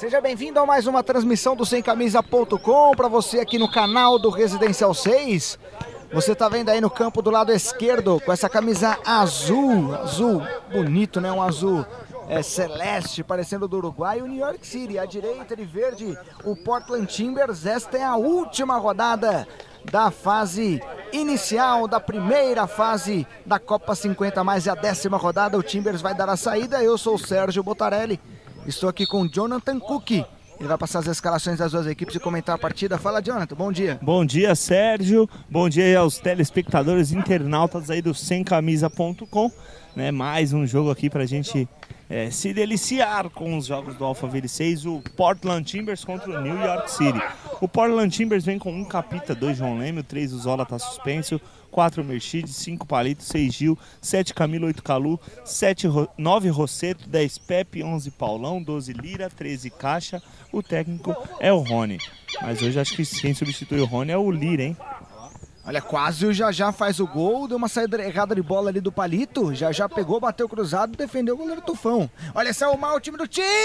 Seja bem-vindo a mais uma transmissão do SemCamisa.com para você aqui no canal do Residencial 6. Você tá vendo aí no campo do lado esquerdo com essa camisa azul bonito, né? Um azul celeste, parecendo do Uruguai, o New York City. À direita de verde, o Portland Timbers. Esta é a última rodada da fase inicial, da primeira fase da Copa 50+, e a 10ª rodada. O Timbers vai dar a saída. Eu sou o Sérgio Botarelli, estou aqui com o Jonathan Cook. Ele vai passar as escalações das duas equipes e comentar a partida. Fala, Jonathan, bom dia. Bom dia, Sérgio. Bom dia aí aos telespectadores internautas aí do SemCamisa.com, né? Mais um jogo aqui pra gente se deliciar com os jogos do Alphaville 6, o Portland Timbers contra o New York City. O Portland Timbers vem com 1 Capita, 2 João Lêmio, 3 o Zola tá suspenso, 4 Mercedes, 5 Palito, 6 Gil, 7 Camilo, 8 Calu, 9 Rosseto, 10 Pepe, 11 Paulão, 12 Lira, 13 Caixa. O técnico é o Rony. Mas hoje acho que quem substitui o Rony é o Lira, hein? Olha, quase o Jajá faz o gol, deu uma saída errada de bola ali do Palito. Jajá pegou, bateu cruzado, defendeu o goleiro Tufão. Olha, saiu mal o time do Timbers!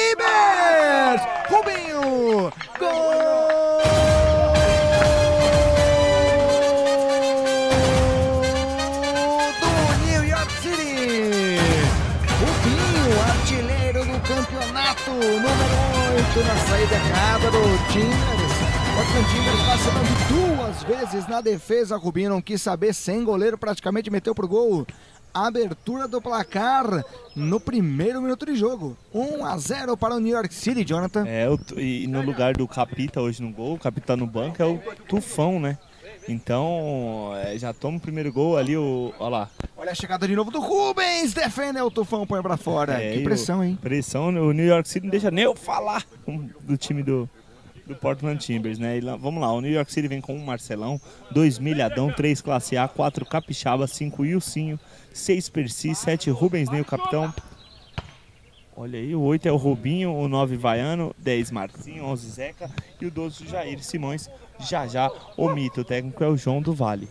Rubinho! Gol! Do New York City! Rubinho, artilheiro do campeonato, número 8 na saída errada do Timbers. O Timbers vacilando 2 vezes na defesa. Rubinho não quis saber, sem goleiro, praticamente meteu pro gol. Abertura do placar no primeiro minuto de jogo. 1-0 para o New York City, Jonathan. E no lugar do Capita hoje no gol, o Capita no banco é o Tufão, né? Então, já toma o primeiro gol ali, olha lá. Olha a chegada de novo do Rubens, defende o Tufão, põe pra fora. Que pressão, hein? Pressão, o New York City não deixa nem eu falar do time do Portland Timbers, né? Vamos lá, o New York City vem com 1 Marcelão, 2 Milhadão, 3 Classe A, 4 Capixaba, 5 Ilcinho, 6 Percy, 7 Rubens Ney, o capitão. Olha aí, o 8 é o Rubinho, o 9 Vaiano, 10 Marcinho, 11 Zeca e o 12 Jair Simões. Já o mito, o técnico é o João do Vale.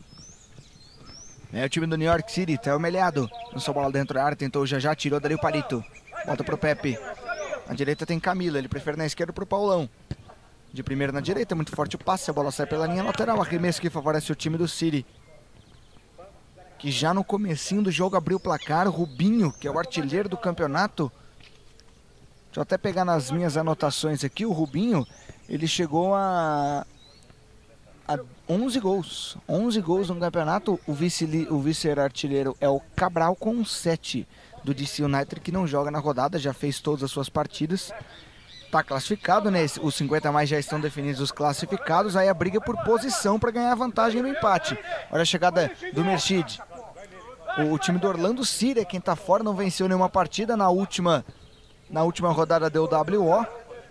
O time do New York City, tá humilhado. Lançou a bola dentro da área, tentou o Jajá, tirou dali o Palito. Volta pro Pepe. Na direita tem Camila, ele prefere na esquerda pro Paulão. De primeira na direita, muito forte o passe, a bola sai pela linha lateral, arremesso que favorece o time do City, que já no comecinho do jogo abriu o placar. Rubinho, que é o artilheiro do campeonato. Deixa eu até pegar nas minhas anotações aqui, o Rubinho, ele chegou a 11 gols. 11 gols no campeonato. O vice-artilheiro é o Cabral com 7 do DC United, que não joga na rodada, já fez todas as suas partidas. Tá classificado, né? Os 50+ já estão definidos os classificados. Aí a briga por posição para ganhar vantagem no empate. Olha a chegada do Mercedes. O time do Orlando City é quem tá fora, não venceu nenhuma partida na última rodada deu WO.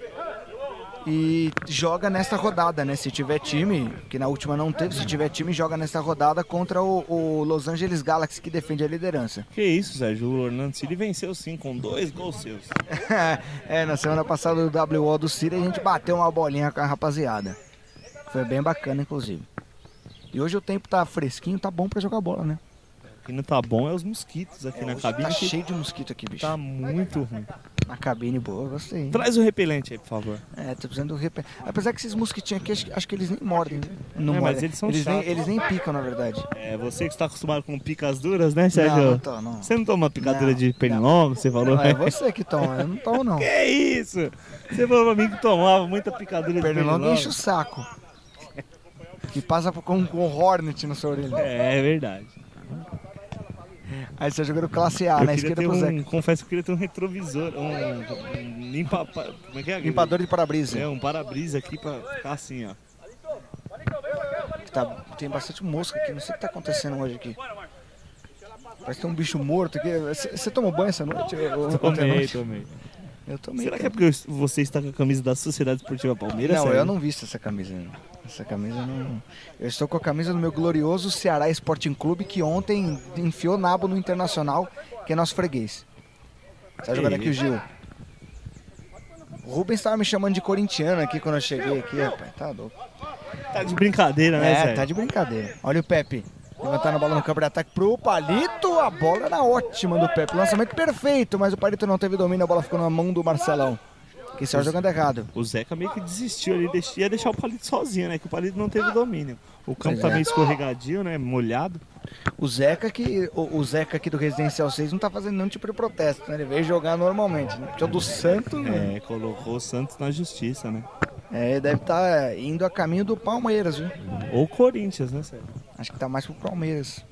E joga nesta rodada, né? Se tiver time, que na última não teve, se tiver time, joga nesta rodada contra o Los Angeles Galaxy, que defende a liderança. Que isso, Sérgio, o Orlando City venceu sim, com 2 gols seus. Na semana passada do WO do City a gente bateu uma bolinha com a rapaziada. Foi bem bacana, inclusive. E hoje o tempo tá fresquinho, tá bom pra jogar bola, né? O que não tá bom é os mosquitos aqui na cabine. Tá cheio de mosquito aqui, bicho. Tá muito ruim. Na cabine boa, gostei, hein? Traz o repelente aí, por favor. Tô precisando do repelente. Apesar que esses mosquitinhos aqui, acho que eles nem mordem. Não mordem. Mas eles são chatos. Eles nem picam, na verdade. Você que está acostumado com picas duras, né, Sérgio? Não tô, não. Você não toma picadura de pernilongo, você falou? É você que toma, eu não tomo, não. Que isso? Você falou pra mim que tomava muita picadura de pernilongo. Pernilongo enche o saco. Que passa com um hornet na sua orelha. É verdade. Aí você jogou no classe A, na esquerda pro Zeca. Confesso que eu queria ter um retrovisor, como é que é? Limpador de para-brisa. Um para-brisa aqui pra ficar assim, ó. Tem bastante mosca aqui, não sei o que tá acontecendo hoje aqui. Parece que tem um bicho morto aqui. Você tomou banho essa noite? Tomei. Eu tomei. Será que é porque você está com a camisa da Sociedade Esportiva Palmeiras? Não, Sérgio? eu não visto essa camisa. Essa camisa não... Eu estou com a camisa do meu glorioso Ceará Sporting Clube, que ontem enfiou nabo no Internacional, que é nosso freguês. Tá jogando aqui o Gil. O Rubens estava me chamando de corintiano aqui quando eu cheguei aqui, rapaz. Tá louco. Tá de brincadeira, né, Sérgio? Tá de brincadeira. Olha o Pepe. Levantando a bola no campo de ataque pro Palito. A bola era ótima do Pepe. Lançamento perfeito, mas o Palito não teve domínio. A bola ficou na mão do Marcelão. que saiu jogando errado. O Zeca meio que desistiu ali, ia deixar o Palito sozinho, né? Que o Palito não teve domínio. O campo Pois tá é. meio escorregadio, né? Molhado. O Zeca aqui do Residencial 6 não tá fazendo nenhum tipo de protesto, né? Ele veio jogar normalmente, né? Porque o do Santos, né? Colocou o Santos na justiça, né? Deve estar indo a caminho do Palmeiras, viu? Ou Corinthians, né, Sérgio? Acho que tá mais pro Palmeiras.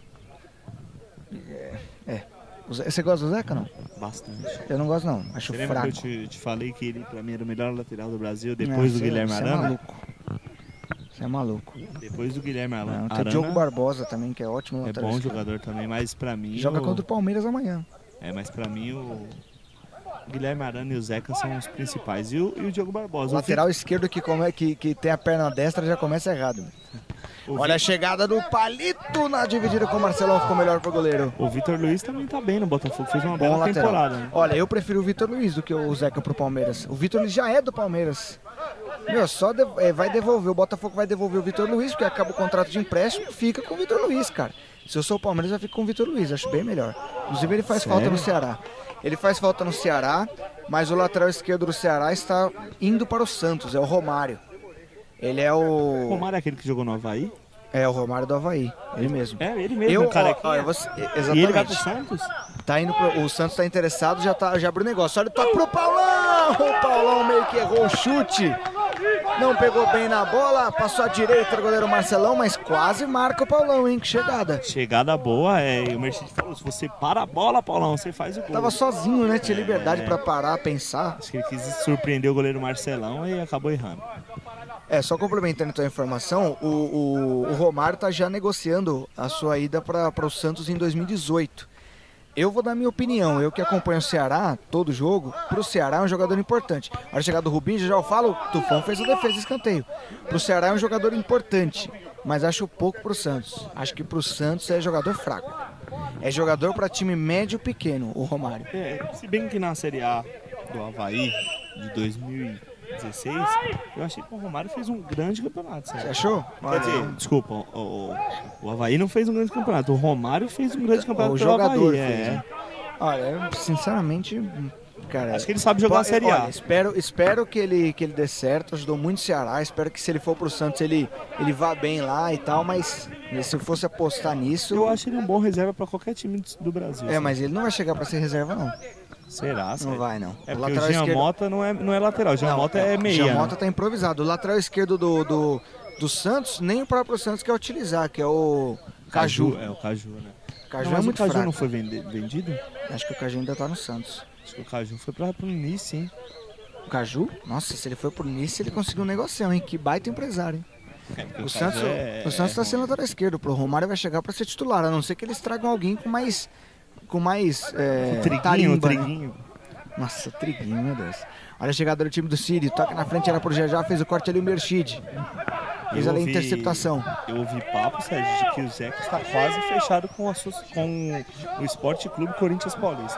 Você gosta do Zeca, não? Bastante. Eu não gosto, não. Acho Você lembra fraco. que eu te falei que ele, pra mim, era o melhor lateral do Brasil depois do Guilherme Você é Arana? maluco. Você é maluco. Depois do Guilherme Não, Arana. tem Diogo Barbosa também, que é ótimo É lateral bom esquerdo. jogador também, mas pra mim... Joga contra o Palmeiras amanhã. Mas pra mim o Guilherme Arana e o Zeca são os principais. E o Diogo Barbosa. O lateral esquerdo que tem a perna destra já começa errado. Olha a chegada do Palito na dividida com o Marcelão, ficou melhor pro goleiro. O Vitor Luiz também tá bem no Botafogo, fez uma Bom bela lateral. temporada. Né? Olha, eu prefiro o Vitor Luiz do que o Zeca pro Palmeiras. O Vitor Luiz já é do Palmeiras. Meu, vai devolver, o Botafogo vai devolver o Vitor Luiz, porque acaba o contrato de empréstimo, fica com o Vitor Luiz, cara. Se eu sou o Palmeiras, eu fico com o Vitor Luiz, acho bem melhor. Inclusive ele faz falta no Ceará. Ele faz falta no Ceará, mas o lateral esquerdo do Ceará está indo para o Santos, é o Romário. Ele é O o... Romário é aquele que jogou no Avaí? É o Romário do Avaí, ele mesmo. É, ele mesmo, cara. Exatamente. E ele vai pro Santos? Tá indo o Santos tá interessado, já abriu o negócio. Olha o toque pro Paulão! O Paulão meio que errou o chute. Não pegou bem na bola, passou à direita do goleiro Marcelão, mas quase marca o Paulão, hein? Que chegada. Chegada boa, e o Mercedes falou, se você para a bola, Paulão, você faz o gol. Tava sozinho, né? Tinha liberdade pra parar, pensar. Acho que ele quis surpreender o goleiro Marcelão e acabou errando. Só complementando então a informação, o Romário tá já negociando a sua ida para o Santos em 2018. Eu vou dar minha opinião, eu que acompanho o Ceará, todo jogo, pro Ceará é um jogador importante. A hora chegada do Rubinho, já eu falo, o Tufão fez a defesa de escanteio. Pro Ceará é um jogador importante, mas acho pouco pro Santos. Acho que pro Santos é jogador fraco. É jogador para time médio pequeno, o Romário. Se bem que na Série A do Avaí de 2016, eu achei que o Romário fez um grande campeonato. Sabe? Você achou? Quer dizer, desculpa, o Avaí não fez um grande campeonato, o Romário fez um grande campeonato. O jogador Avaí, fez. Né? Olha, eu, sinceramente, cara... Acho que ele sabe jogar a Série A. Espero que ele dê certo, ajudou muito o Ceará, espero que se ele for pro Santos ele vá bem lá e tal, mas se eu fosse apostar nisso... Eu acho ele um bom reserva para qualquer time do Brasil. Sabe? Mas ele não vai chegar para ser reserva, não. Será? Não vai, não. É porque o Jean Mota não é lateral, o Jean Mota é meia. O Jean Mota tá improvisado. O lateral esquerdo do Santos, nem o próprio Santos quer utilizar, que é o Caju. É o Caju, né? O Caju não, é muito o Caju fraco. não foi vendido? Acho que o Caju ainda tá no Santos. Acho que o Caju foi pro Nice, hein? O Caju? Nossa, se ele foi pro Nice, ele conseguiu um negocião, hein? Que baita empresário, hein? O Santos tá sendo lateral esquerdo. Pro Romário vai chegar para ser titular, a não ser que eles tragam alguém com mais tarimba, Triguinho. Né? Nossa, Triguinho, meu Deus. Olha a chegada do time do City, toca na frente, era pro Jajá, fez o corte ali o Merchid. Fez ali a interceptação. Eu ouvi papo, Sérgio, de que o Zeca está quase fechado com o Esporte Clube Corinthians Paulista.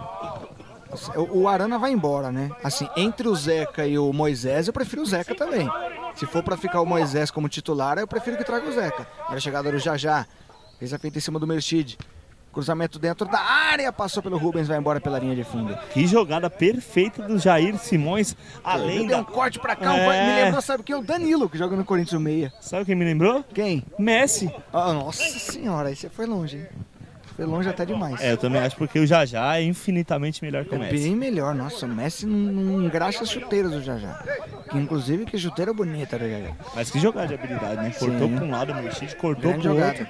O Arana vai embora, né? Assim, entre o Zeca e o Moisés, eu prefiro o Zeca também. Se for pra ficar o Moisés como titular, eu prefiro que traga o Zeca. Olha a chegada do Jajá, fez a feita em cima do Merchid. Cruzamento dentro da área, passou pelo Rubens, vai embora pela linha de fundo. Que jogada perfeita do Jair Simões, além deu um corte pra cá, me lembrou, sabe quem? O Danilo, que joga no Corinthians meia. Sabe quem me lembrou? Quem? Messi. Nossa senhora, aí você foi longe, hein? Foi longe até demais. Eu também acho, porque o Jajá é infinitamente melhor que o Messi. Bem melhor, nossa, o Messi não engraxa as chuteiras do Jajá. Que, inclusive, que chuteira bonita do Jajá. Mas que jogada de habilidade, né? Cortou pra um lado o Merchid, cortou pro outro.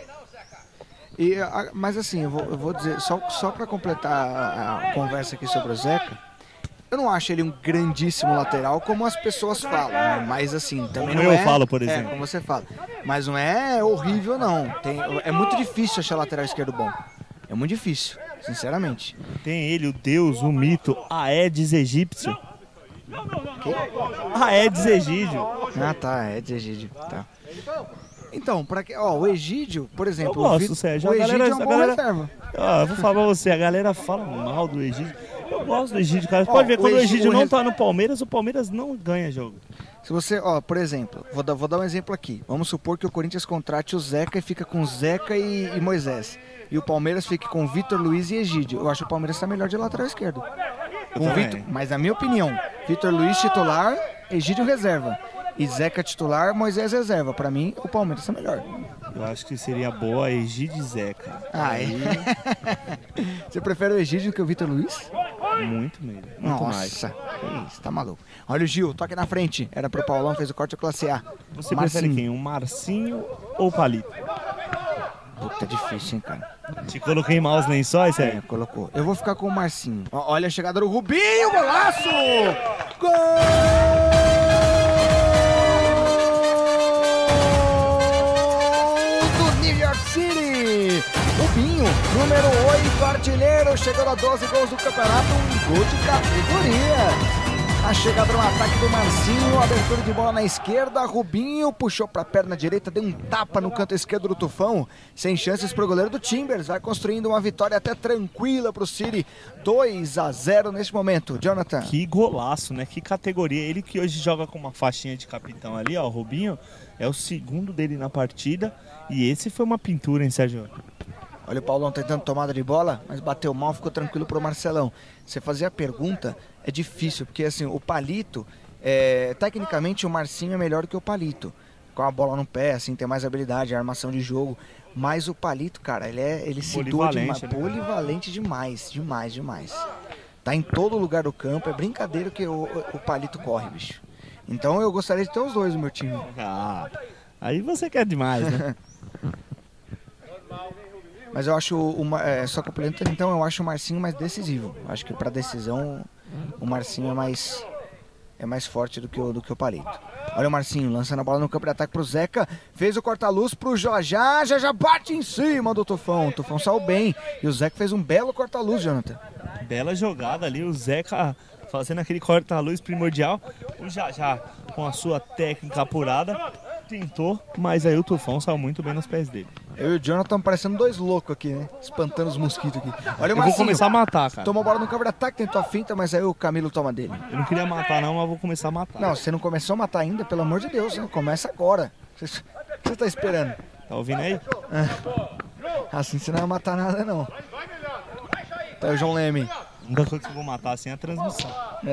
Mas assim, eu vou dizer, só para completar a conversa aqui sobre o Zeca, eu não acho ele um grandíssimo lateral como as pessoas falam, né? Mas assim, também como não eu falo, por exemplo. Como você fala. Mas não é horrível, não. É muito difícil achar lateral esquerdo bom. É muito difícil, sinceramente. Tem ele, o Deus, o mito, Aedes egípcio. Quem? Aedes egídio. Ah, tá, Aedes egídio, tá. Então, o Egídio, por exemplo, eu gosto, Sérgio. o Egídio é um bom reserva. Eu vou falar pra você, a galera fala mal do Egídio. Eu gosto do Egídio, cara. Você pode ver, quando o Egídio não tá no Palmeiras, o Palmeiras não ganha jogo. Se você, por exemplo, vou dar um exemplo aqui. Vamos supor que o Corinthians contrate o Zeca e fica com Zeca e Moisés. E o Palmeiras fique com Vitor Luiz e Egídio. Eu acho que o Palmeiras tá melhor de lateral esquerdo. Mas na minha opinião, Vitor Luiz titular, Egídio reserva. E Zeca titular, Moisés reserva. Pra mim, o Palmeiras é melhor. Eu acho que seria boa Egídio e Zeca. Você prefere o Egídio que o Vitor Luiz? Muito mesmo. Nossa, isso, tá maluco. Olha o Gil, toque na frente. Era pro Paulão, fez o corte classe A. Você prefere quem? O Marcinho ou o Palito? Puta, é difícil, hein, cara. Te coloquei maus lençóis, sério? Colocou. Eu vou ficar com o Marcinho. Olha a chegada do Rubinho, golaço! Gol! New York City, Rubinho, número 8, artilheiro, chegando a 12 gols do campeonato, um gol de categoria. A chegada no ataque do Marcinho, abertura de bola na esquerda, Rubinho puxou para a perna direita, deu um tapa no canto esquerdo do Tufão, sem chances para o goleiro do Timbers, vai construindo uma vitória até tranquila para o City, 2-0 neste momento. Jonathan. Que golaço, né? Que categoria. Ele que hoje joga com uma faixinha de capitão ali, ó, o Rubinho, é o segundo dele na partida e esse foi uma pintura, hein, Sérgio? Olha o Paulão tentando tomada de bola, mas bateu mal, ficou tranquilo pro Marcelão. Você fazia a pergunta, é difícil, porque assim, o Palito, tecnicamente o Marcinho é melhor que o Palito. Com a bola no pé, assim, tem mais habilidade, armação de jogo. Mas o Palito, cara, ele se doa demais, polivalente demais. Tá em todo lugar do campo, é brincadeira que o Palito corre, bicho. Então eu gostaria de ter os dois no meu time. Ah, aí você quer demais, né? Mas eu acho, só complementando, então, eu acho o Marcinho mais decisivo. Acho que para decisão o Marcinho é mais forte do que o Palito. Olha o Marcinho, lançando a bola no campo de ataque pro Zeca, fez o corta-luz pro já bate em cima do Tufão. O Tufão saiu bem e o Zeca fez um belo corta-luz, Jonathan. Bela jogada ali, o Zeca fazendo aquele corta-luz primordial. O já com a sua técnica apurada tentou, mas aí o Tufão saiu muito bem nos pés dele. Eu e o Jonathan parecendo dois loucos aqui, né? Espantando os mosquitos aqui. Olha o Marcinho. Eu vou começar a matar, cara. Tomou a bola no campo de ataque, tentou a finta, mas aí o Camilo toma dele. Eu não queria matar não, mas vou começar a matar. Não, você não começou a matar ainda, pelo amor de Deus, né? Começa agora. O que você tá esperando? Tá ouvindo aí? Assim você não vai matar nada, não. Tá aí o João Leme. A única coisa que eu vou matar assim é a transmissão.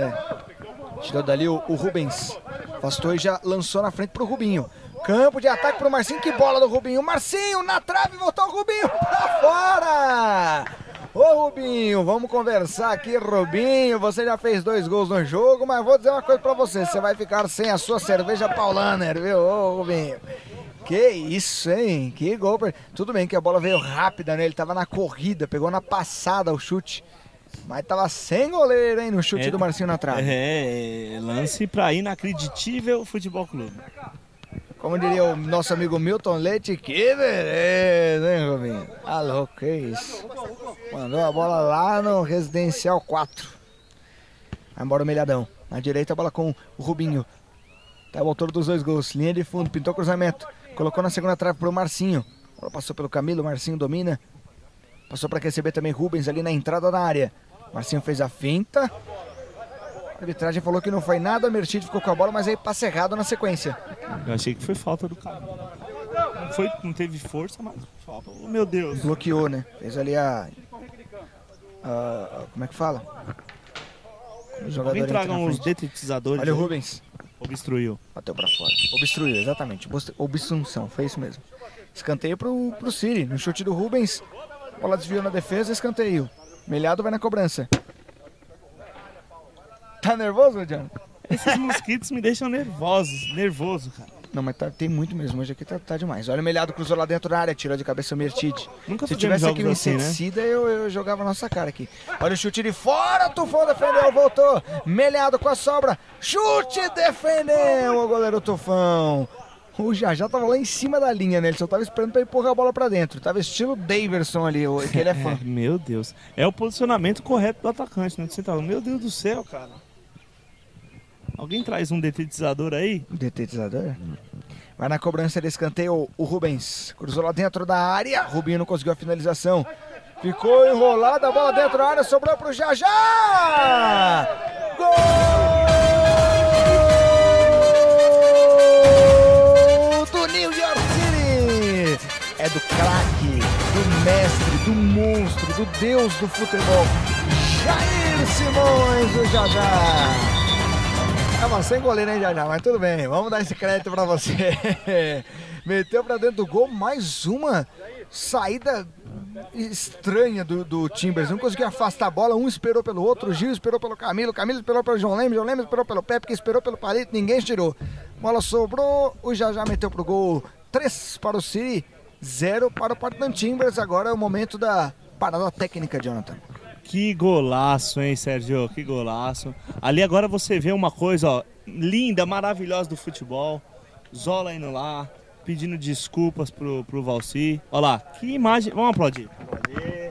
Tirou dali o Rubens. Afastou e já lançou na frente pro Rubinho. Campo de ataque pro Marcinho, que bola do Rubinho. Marcinho na trave, voltou o Rubinho pra fora. Ô Rubinho, vamos conversar aqui, Rubinho. Você já fez 2 gols no jogo, mas vou dizer uma coisa pra você. Você vai ficar sem a sua cerveja Paulaner, viu, ô Rubinho? Que isso, hein? Que gol. Tudo bem que a bola veio rápida, né? Ele tava na corrida, pegou na passada o chute. Mas tava sem goleiro, hein, no chute do Marcinho na trave. Lance pra inacreditável Futebol Clube. Como diria o nosso amigo Milton Leite, que beleza, hein, Rubinho? Ah, louco, que isso. Mandou a bola lá no Residencial 4. Vai embora o Melhadão. Na direita a bola com o Rubinho. Tá o autor dos 2 gols. Linha de fundo, pintou cruzamento. Colocou na segunda trave pro Marcinho. A bola passou pelo Camilo, Marcinho domina. Passou para receber também Rubens ali na entrada da área. Marcinho fez a finta. A arbitragem falou que não foi nada, Merchid ficou com a bola, mas aí passe errado na sequência. Eu achei que foi falta do cara. Não teve força, mas falta. Oh, meu Deus. Bloqueou, né? Fez ali como é que fala? Alguém tragam os detetizadores. Olha o Rubens. Obstruiu. Bateu pra fora. Obstruiu, exatamente. Obstrução, foi isso mesmo. Escanteio pro City. No chute do Rubens. Bola desviou na defesa, escanteio. Melhado vai na cobrança. Tá nervoso, John? Esses mosquitos me deixam nervoso, cara. Não, mas tem muito mesmo. Hoje aqui tá demais. Olha o Melhado, cruzou lá dentro da área, tirou de cabeça o Mertide. Se tivesse aqui um inseticida, né? eu jogava a nossa cara aqui. Olha o chute de fora, o Tufão defendeu, voltou. Melhado com a sobra. Chute, defendeu o goleiro Tufão. O já tava lá em cima da linha, né? Ele só tava esperando pra empurrar a bola pra dentro. Tava estilo Daverson ali, que ele é fã. Meu Deus. É o posicionamento correto do atacante, né? Do central. Meu Deus do céu, cara. Alguém traz um detetizador aí? Detetizador? Vai na cobrança de escanteio o Rubens. Cruzou lá dentro da área. Rubinho não conseguiu a finalização. Ficou enrolada a bola dentro da área. Sobrou pro já! Gol! New York City, é do craque, do mestre, do monstro, do deus do futebol, Jair Simões, o já. Tava sem goleiro, hein, já, mas tudo bem, vamos dar esse crédito pra você. Meteu pra dentro do gol, mais uma saída estranha do Timbers. Não conseguia afastar a bola, um esperou pelo outro, o Gil esperou pelo Camilo, Camilo esperou pelo João Lemos, João Lemos esperou pelo Pepe, que esperou pelo Palito, ninguém tirou. Bola sobrou, o Jajá meteu pro gol, 3 para o City, 0 para o Portland Timbers. Agora é o momento da parada técnica, Jonathan. Que golaço, hein, Sérgio? Que golaço. Ali agora você vê uma coisa, ó, linda, maravilhosa do futebol. Zola indo lá, pedindo desculpas pro Valci. Olha lá, que imagem. Vamos aplaudir. Aplaudir.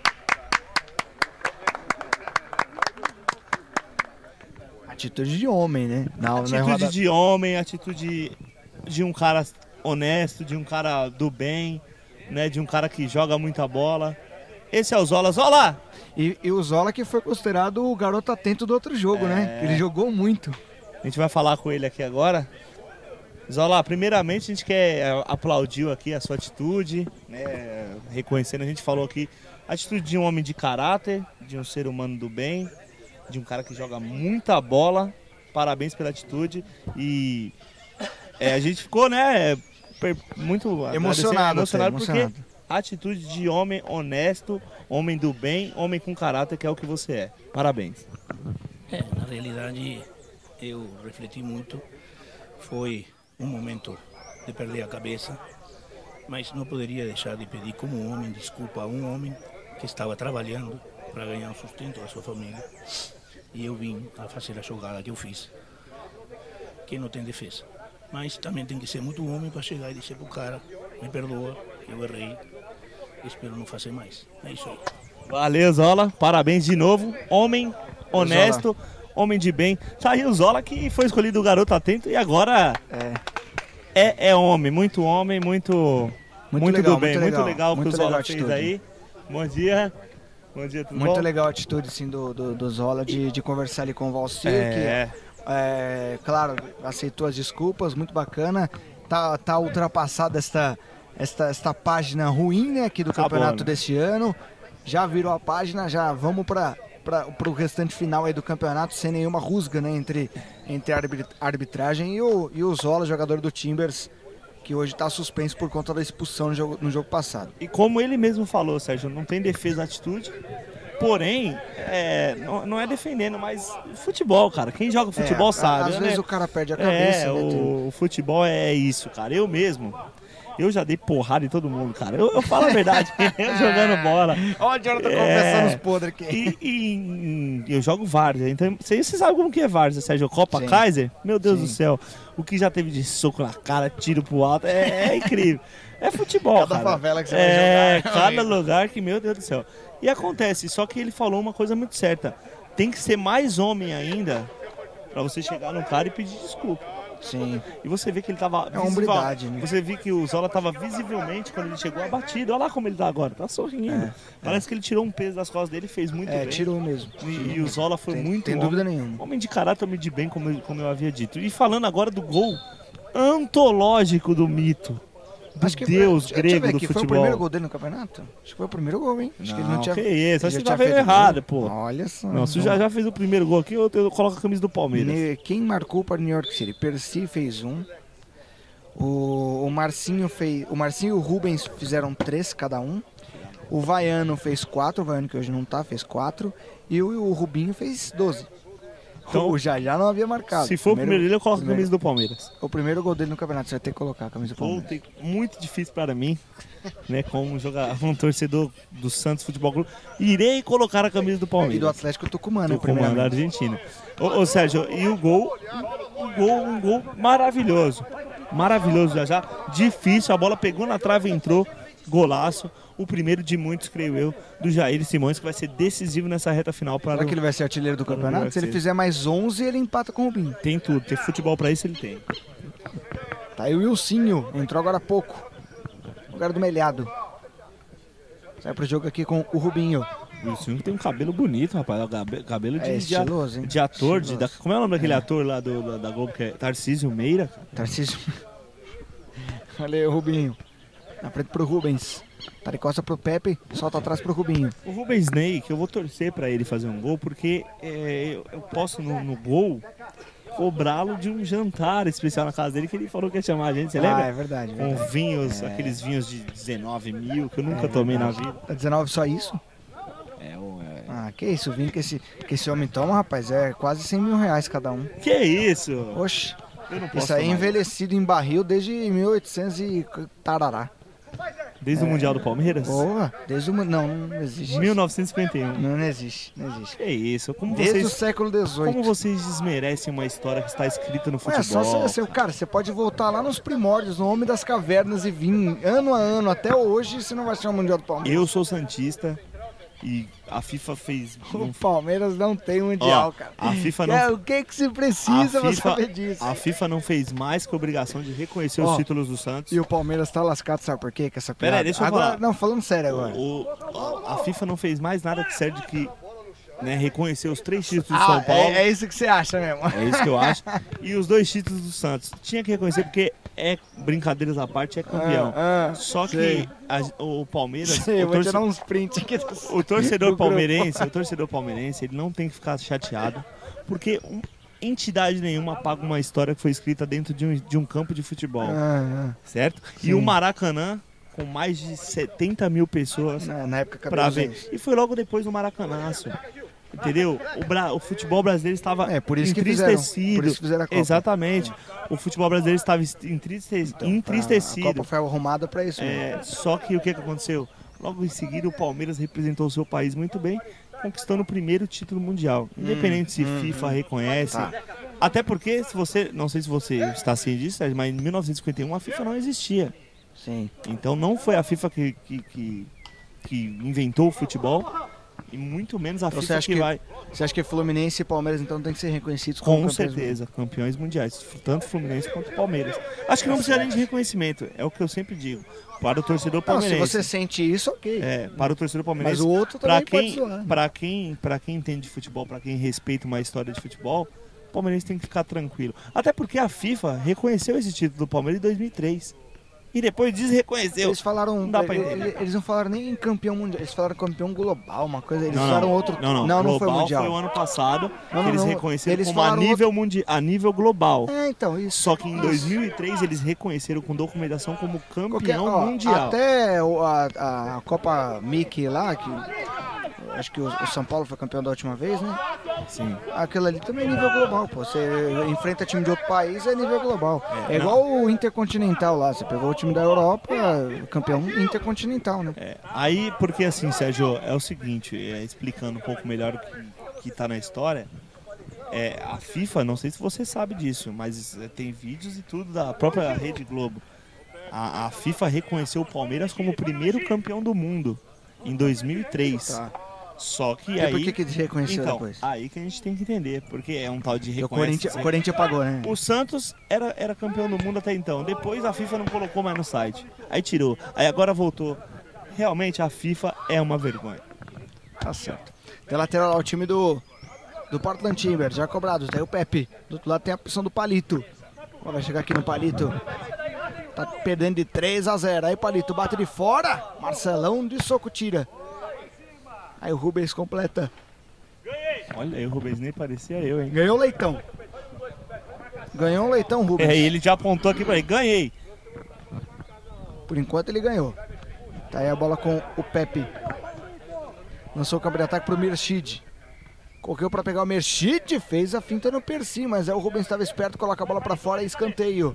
Atitude de homem, né? Atitude de homem, atitude de um cara honesto, de um cara do bem, né? De um cara que joga muita bola. Esse é o Zola. Zola! E o Zola que foi considerado o garoto atento do outro jogo, né? Ele jogou muito. A gente vai falar com ele aqui agora. Zola, primeiramente a gente quer aplaudir aqui a sua atitude, né? Reconhecendo, a gente falou aqui, a atitude de um homem de caráter, de um ser humano do bem, de um cara que joga muita bola. Parabéns pela atitude. E a gente ficou, né, muito emocionado porque a atitude de homem honesto, homem do bem, homem com caráter, que é o que você é. Parabéns. Na realidade, eu refleti muito. Foi um momento de perder a cabeça, mas não poderia deixar de pedir como um homem desculpa a um homem que estava trabalhando para ganhar o sustento da sua família. E eu vim a fazer a jogada que eu fiz, que não tem defesa. Mas também tem que ser muito homem para chegar e dizer pro cara, me perdoa, eu errei, espero não fazer mais. É isso aí. Valeu, Zola. Parabéns de novo. Homem honesto, homem de bem. Tá aí o Zola que foi escolhido o garoto atento e agora é homem, muito legal, do bem. Muito legal o que o Zola fez aí. Bom dia. Bom dia, tudo muito bom? Legal a atitude sim, do Zola de conversar ali com o Valci, claro, aceitou as desculpas, muito bacana. Tá ultrapassada esta página ruim, né, aqui do campeonato deste ano. Já virou a página, já vamos para o restante final aí do campeonato sem nenhuma rusga, né, entre a arbitragem e o Zola, jogador do Timbers, que hoje está suspenso por conta da expulsão no jogo passado. E como ele mesmo falou, Sérgio, não tem defesa na atitude, porém, não é defendendo, mas futebol, cara, quem joga futebol sabe. Às vezes o cara perde a cabeça. O futebol é isso, cara, eu já dei porrada em todo mundo, cara. Eu falo a verdade, eu jogando bola. Olha o Jonathan confessando os podres aqui. E eu jogo várzea, então você sabe como que é várzea, Sérgio? Copa Sim. Kaiser? Meu Deus do céu. O que já teve de soco na cara, tiro pro alto, é incrível. É futebol, cada cara. Favela que você vai jogar. Cada lugar que, meu Deus do céu. E acontece, só que ele falou uma coisa muito certa. Tem que ser mais homem ainda pra você chegar no cara e pedir desculpa. Sim. E você vê que ele tava hombridade, né? Você vê que o Zola tava visivelmente, quando ele chegou, abatido. Olha lá como ele tá agora, tá sorrindo. Parece que ele tirou um peso das costas dele e fez muito bem. Tirou mesmo. E o Zola foi muito Tem dúvida nenhuma. Homem de caráter, homem de bem, como eu havia dito. E falando agora do gol antológico do mito. Deus grego do futebol. Foi o primeiro gol dele no campeonato? Acho que foi o primeiro gol, hein? Acho que ele não tinha. Que isso, acho que tá vendo errado, pô. Olha só. Não, se já fez o primeiro gol aqui, eu coloco a camisa do Palmeiras. Quem marcou para o New York City? Percy fez 1. O Marcinho e o Rubens fizeram 3 cada um. O Vaiano fez 4, o Vaiano que hoje não tá, fez 4. E o Rubinho fez 12. Então, o Jajá não havia marcado. Se for o primeiro dele, eu coloco a camisa do Palmeiras. O primeiro gol dele no campeonato, você vai ter que colocar a camisa do Palmeiras. Muito difícil para mim, né, como um torcedor do Santos Futebol Clube, irei colocar a camisa do Palmeiras. E do Atlético Tucumã, né? Tucumã, da Argentina. Ô Sérgio, e um gol maravilhoso. Maravilhoso, Jajá. Difícil, a bola pegou na trave e entrou. Golaço. O primeiro de muitos, creio eu, do Jair Simões, que vai ser decisivo nessa reta final. Será que ele vai ser artilheiro do campeonato? Se ele fizer mais 11, ele empata com o Rubinho. Tem tudo, tem futebol pra isso, ele tem. Tá aí o Wilsinho, entrou agora há pouco. Lugar do Melhado. Sai pro jogo aqui com o Rubinho. O Wilsinho tem um cabelo bonito, rapaz. Cabelo estiloso, hein? De ator. Como é o nome daquele ator lá da Globo, que é Tarcísio Meira? Tarcísio. Valeu, Rubinho. Na frente pro Rubens. Tá de costa pro Pepe, solta atrás pro Rubinho. O Rubens Ney, que eu vou torcer pra ele fazer um gol, porque eu posso no gol, cobrá-lo de um jantar especial na casa dele, que ele falou que ia chamar a gente, você lembra? Ah, é verdade. Com vinhos, aqueles vinhos de 19 mil, que eu nunca tomei na vida. Tá 19 só isso? Ah, que isso, o vinho que esse homem toma, rapaz, é quase 100 mil reais cada um. Que isso? Oxe, Eu não posso isso aí é tomar. envelhecido em barril desde 1800 e tarará. Desde o Mundial do Palmeiras? Porra, desde o... Não existe. 1951. Não existe. Que isso? Como Desde o vocês, século XVIII. como vocês desmerecem uma história que está escrita no Ué, futebol? cara, você pode voltar lá nos primórdios, no Homem das Cavernas e vir ano a ano, até hoje, você não vai ser o Mundial do Palmeiras. Eu sou santista e a FIFA fez... O Palmeiras não tem Mundial, Ó, cara. a FIFA não... O que se precisa pra saber disso? A FIFA não fez mais que a obrigação de reconhecer os títulos do Santos. E o Palmeiras tá lascado, sabe por quê? Que essa Pera aí, deixa eu agora, falar. Não, falando sério agora. A FIFA não fez mais nada que serve de que, né, reconhecer os 3 títulos do São Paulo. É isso que você acha mesmo. É isso que eu acho. E os 2 títulos do Santos. Tinha que reconhecer porque brincadeiras à parte, é campeão. Só sei. que o Palmeiras... Sei, vou tirar uns prints aqui. O torcedor palmeirense, ele não tem que ficar chateado, porque entidade nenhuma paga uma história que foi escrita dentro de um campo de futebol, certo? Sim. E o Maracanã, com mais de 70 mil pessoas Na época pra ver. E foi logo depois do Maracanaço. Entendeu? O futebol brasileiro estava por isso entristecido. Que por isso fizeram a Copa. Exatamente. O futebol brasileiro estava entristecido. A Copa foi arrumada pra isso. Só que o que aconteceu? Logo em seguida, o Palmeiras representou o seu país muito bem, conquistando o primeiro título mundial. Independente se FIFA reconhece. Até porque, não sei se você está ciente disso, mas em 1951 a FIFA não existia. Sim. Então não foi a FIFA que inventou o futebol. E muito menos a Então, FIFA que vai... Você acha que Fluminense e Palmeiras então tem que ser reconhecidos como Com certeza, campeões mundiais. Tanto Fluminense quanto Palmeiras. Acho que não precisa nem de reconhecimento. É o que eu sempre digo. Para o torcedor palmeirense. Se você sente isso, ok. Para o torcedor palmeirense. Mas o outro também pode zoar. Para quem entende de futebol, para quem respeita uma história de futebol, o palmeirense tem que ficar tranquilo. Até porque a FIFA reconheceu esse título do Palmeiras em 2003. E depois desreconheceu. Eles falaram. Não dá pra entender. Eles não falaram nem em campeão mundial, eles falaram campeão global, uma coisa. Eles Não, falaram não. outro. Não foi mundial. Foi o ano passado que Não, eles não. reconheceram Eles como a nível global. Então, isso. Só que em 2003 eles reconheceram com documentação como campeão mundial. Até a Copa Mickey lá, que acho que o São Paulo foi campeão da última vez, né? Sim. Aquilo ali também é nível global, pô. Você enfrenta time de outro país, é nível global. É igual o Intercontinental lá. Você pegou o time da Europa, campeão intercontinental, né? Aí, porque assim, Sérgio, é o seguinte, explicando um pouco melhor o que tá na história, a FIFA, não sei se você sabe disso, mas tem vídeos e tudo da própria Rede Globo. A FIFA reconheceu o Palmeiras como o primeiro campeão do mundo em 2003. Tá. Só que E aí... por que eles reconheceram então, depois? aí que a gente tem que entender, porque é um tal de O reconhecimento. Corinthians pagou, né? O Santos era campeão do mundo até então. Depois a FIFA não colocou mais no site. Aí tirou. Aí agora voltou. Realmente a FIFA é uma vergonha. Tá certo. Tem lateral lá, o time do Portland Timbers, já cobrado. Tem o Pepe. Do outro lado tem a opção do Palito. Vai chegar aqui no Palito. Tá perdendo de 3-0. Aí Palito bate de fora. Marcelão de soco tira. Aí o Rubens completa. Olha aí, o Rubens nem parecia eu, hein? Ganhou o leitão. Ganhou o leitão, Rubens. Ele já apontou aqui pra ele. Ganhei. Por enquanto ele ganhou. Tá aí a bola com o Pepe. Lançou o campo de ataque pro Merchid. Correu pra pegar o Merchid. Fez a finta no Percy, mas o Rubens estava esperto. Coloca a bola pra fora e escanteio.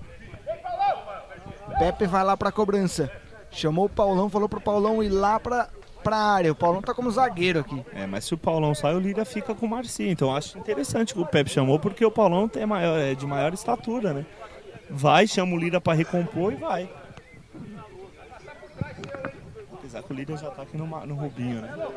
Pepe vai lá pra cobrança. Chamou o Paulão, falou pro Paulão ir lá pra área. O Paulão tá como zagueiro aqui. Mas se o Paulão sai, o Lira fica com o Marcinho. Então eu acho interessante que o Pepe chamou, porque o Paulão é de maior estatura, né? Vai, chama o Lira pra recompor e vai. Apesar que o Lira já tá aqui no Rubinho, né?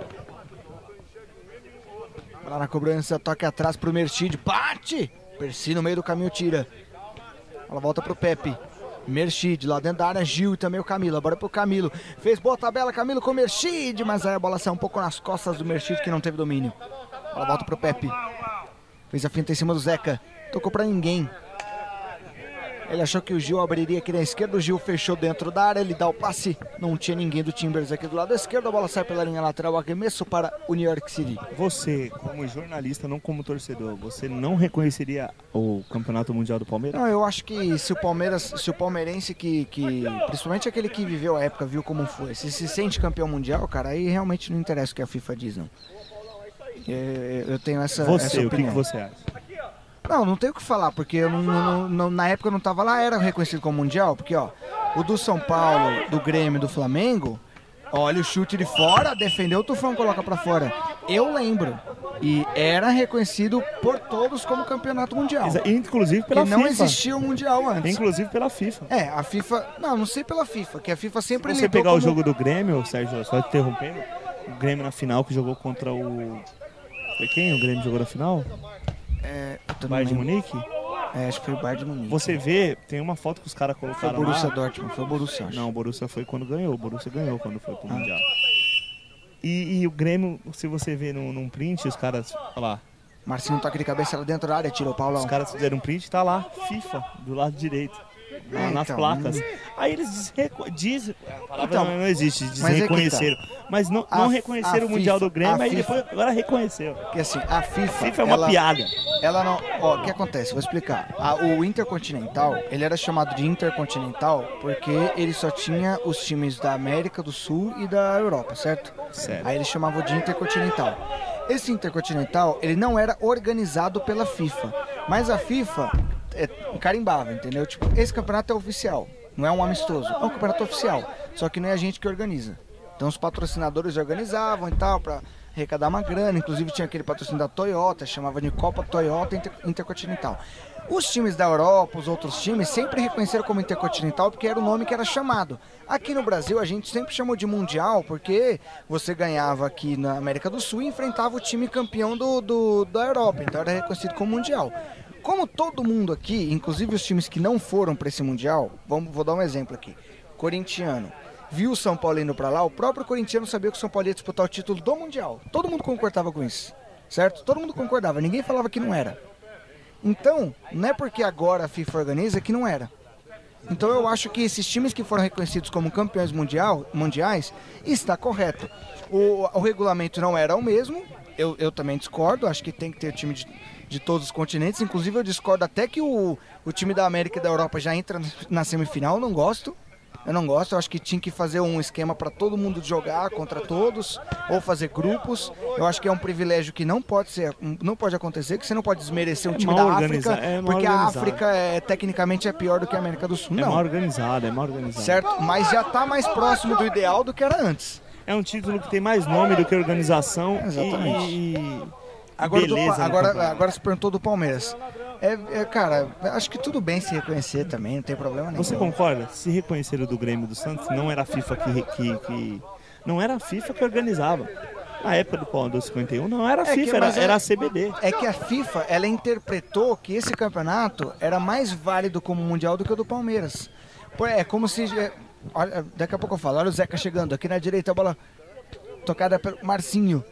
Lá na cobrança, toque atrás pro Merchid. Bate! Percy no meio do caminho tira. Ela volta pro Pepe. Merchid, lá dentro da área, Gil e também o Camilo. Agora pro Camilo. Fez boa tabela, Camilo com o Merchid. Mas aí a bola saiu um pouco nas costas do Merchid, que não teve domínio. Ela volta pro Pepe. Fez a finta em cima do Zeca. Tocou pra ninguém. Ele achou que o Gil abriria aqui na esquerda, o Gil fechou dentro da área, ele dá o passe, não tinha ninguém do Timbers aqui do lado esquerdo, a bola sai pela linha lateral, arremesso para o New York City. Você, como jornalista, não como torcedor, você não reconheceria o Campeonato Mundial do Palmeiras? Não, eu acho que se o palmeirense que principalmente aquele que viveu a época, viu como foi, se sente campeão mundial, cara, aí realmente não interessa o que a FIFA diz, não. Eu tenho essa opinião. O que você acha? Não tenho o que falar, porque eu na época eu não tava lá, era reconhecido como mundial, porque ó, o do São Paulo, do Grêmio, do Flamengo, olha o chute de fora, defendeu o Tufão, coloca pra fora. Eu lembro. E era reconhecido por todos como campeonato mundial. Inclusive pela FIFA. Não existia o mundial antes. Inclusive pela FIFA. A FIFA... Não sei pela FIFA, que a FIFA sempre... Se você pegar o jogo do Grêmio, Sérgio, só interrompendo, o Grêmio na final que jogou contra o... Foi quem o Grêmio jogou na final? Bayern de Munique? Acho que foi o Bayern de Munique. Você vê, tem uma foto que os caras colocaram foi o Borussia lá. Dortmund, foi o Borussia, acho. Não, o Borussia foi quando ganhou. O Borussia ganhou quando foi pro Mundial. E o Grêmio, se você vê num print, os caras... Olha lá. Marcinho toque de cabeça lá dentro da área, tirou o Paulão. Os caras fizeram um print, tá lá, FIFA, do lado direito. Nas placas. Aí eles dizem... A palavra não existe, desreconheceram. Mas não reconheceram o Mundial do Grêmio, aí depois agora reconheceu. Porque assim, a FIFA é uma piada. Ela não... Ó, o que acontece? Vou explicar. O Intercontinental, ele era chamado de Intercontinental porque ele só tinha os times da América do Sul e da Europa, certo? Certo. Aí eles chamavam de Intercontinental. Esse Intercontinental, ele não era organizado pela FIFA, mas a FIFA carimbava, entendeu? Tipo, esse campeonato é oficial, não é um amistoso, é um campeonato oficial, só que não é a gente que organiza. Então os patrocinadores organizavam e tal, pra arrecadar uma grana, inclusive tinha aquele patrocínio da Toyota, chamava de Copa Toyota Intercontinental. Os times da Europa, os outros times, sempre reconheceram como Intercontinental porque era o nome que era chamado. Aqui no Brasil a gente sempre chamou de Mundial porque você ganhava aqui na América do Sul e enfrentava o time campeão da Europa, então era reconhecido como Mundial. Como todo mundo aqui, inclusive os times que não foram para esse Mundial, vou dar um exemplo aqui. Corintiano viu o São Paulo indo para lá, o próprio corintiano sabia que o São Paulo ia disputar o título do Mundial. Todo mundo concordava com isso, certo? Todo mundo concordava, ninguém falava que não era. Então, não é porque agora a FIFA organiza que não era. Então eu acho que esses times que foram reconhecidos como campeões mundiais, está correto. O regulamento não era o mesmo, eu também discordo, acho que tem que ter time de todos os continentes, inclusive eu discordo até que o time da América e da Europa já entra na semifinal, eu não gosto, eu acho que tinha que fazer um esquema para todo mundo jogar contra todos, ou fazer grupos. Eu acho que é um privilégio que não pode acontecer, que você não pode desmerecer um time da África, porque a África tecnicamente é pior do que a América do Sul. É mal organizado. Certo, mas já está mais próximo do ideal do que era antes. É um título que tem mais nome do que organização. Exatamente. Agora se perguntou do Palmeiras. Cara, acho que tudo bem se reconhecer também, não tem problema nenhum. Você concorda? Se reconheceram do Grêmio do Santos, não era a FIFA não era a FIFA que organizava. Na época do Paulo 51 não era a FIFA, era a CBD. É que a FIFA, ela interpretou que esse campeonato era mais válido como mundial do que o do Palmeiras. É como se... Olha, daqui a pouco eu falo, olha o Zeca chegando, aqui na direita a bola tocada pelo Marcinho.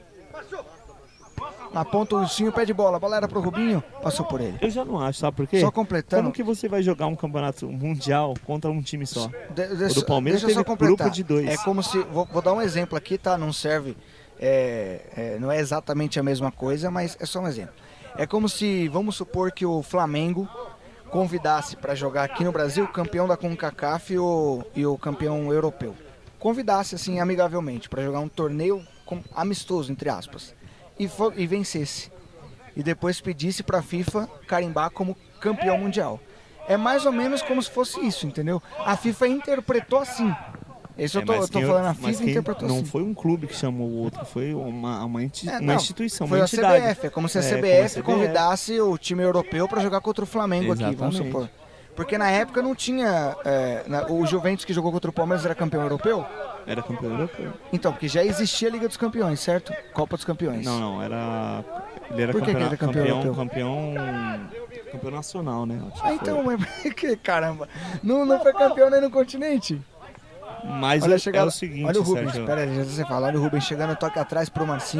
Na ponta o Ursinho pede bola, a bola era pro Rubinho, passou por ele. Eu já não acho, sabe por quê? Só completando. Como que você vai jogar um campeonato mundial contra um time só? O do Palmeiras teve grupo de 2. É como se, vou dar um exemplo aqui, tá? Não serve, não é exatamente a mesma coisa, mas é só um exemplo. É como se, vamos supor que o Flamengo convidasse para jogar aqui no Brasil o campeão da CONCACAF e o campeão europeu. Convidasse assim amigavelmente para jogar um torneio amistoso, entre aspas. E vencesse. E depois pedisse para a FIFA carimbar como campeão mundial. É mais ou menos como se fosse isso, entendeu? A FIFA interpretou assim. Isso eu tô falando, a FIFA interpretou assim. Não foi um clube que chamou o outro, foi uma instituição, foi uma entidade. A CBF, é como se a CBF convidasse o time europeu para jogar contra o Flamengo. Exatamente. Aqui, vamos supor. Porque na época não tinha... o Juventus que jogou contra o Palmeiras era campeão europeu? Era campeão europeu. Então, porque já existia a Liga dos Campeões, certo? Copa dos Campeões. Não, era... Ele era Por que ele era campeão europeu? Campeão nacional, né? Então, mas que caramba. Não foi campeão nem no continente. Mas olha é o seguinte, olha o Rubens, Sérgio. Pera aí, já você fala. Olha o Rubens chegando, toque atrás pro Marcinho.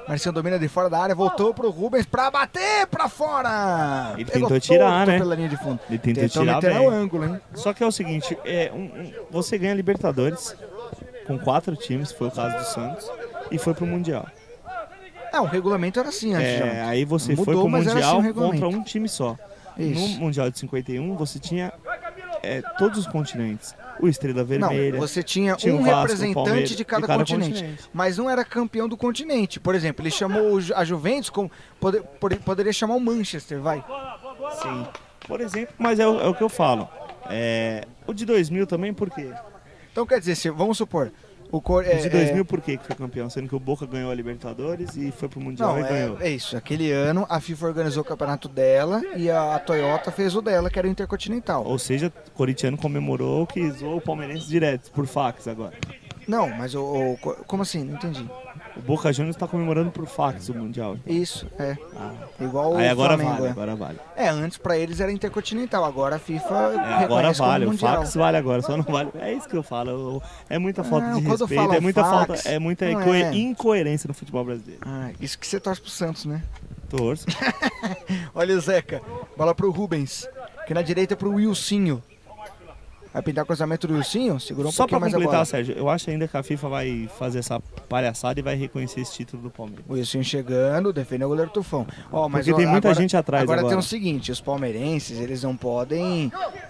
Marcinho domina de fora da área, voltou pro Rubens pra bater pra fora. Ele tentou tirar, né? Pela linha de fundo. Ele tentou tirar meter bem. no ângulo, hein? Só que é o seguinte, você ganha Libertadores com 4 times, foi o caso do Santos, e foi pro Mundial. O regulamento era assim antes. Aí você Mudou, foi pro mas era Mundial assim o contra um time só. Isso. No Mundial de 51, você tinha todos os continentes. O Estrela Vermelha. Não, você tinha o um Vasco, representante de cada continente, mas não era campeão do continente. Por exemplo, ele chamou a Juventus, como poderia chamar o Manchester, vai. Sim, por exemplo, mas é o que eu falo. O de 2000 também, por quê? Então quer dizer, vamos supor... O de 2000 por que foi campeão? Sendo que o Boca ganhou a Libertadores e foi pro Mundial e ganhou. É isso, aquele ano a FIFA organizou o campeonato dela e a Toyota fez o dela, que era o Intercontinental. Ou seja, o corintiano comemorou que zoou o palmeirense direto, por fax agora. Não, mas como assim? Não entendi. O Boca Juniors está comemorando por fax o Mundial. Isso, igual aí o agora Flamengo. Vale, agora vale. Antes pra eles era Intercontinental, agora a FIFA agora vale, como o fax vale agora, só não vale. É isso que eu falo, é muita falta de quando respeito, fala é muita fax, falta, é muita incoerência no futebol brasileiro. Isso que você torce pro Santos, né? Torço. Olha o Zeca, bola pro Rubens, que na direita pro Wilsinho. Vai pintar o cruzamento do Wilsinho? Segurou um pouquinho mais a bola. Só pra completar, Sérgio, eu acho ainda que a FIFA vai fazer essa palhaçada e vai reconhecer esse título do Palmeiras. O Wilsinho chegando, defendeu o goleiro Tufão. Mas porque tem muita gente atrás agora. Agora tem o seguinte, os palmeirenses, eles não podem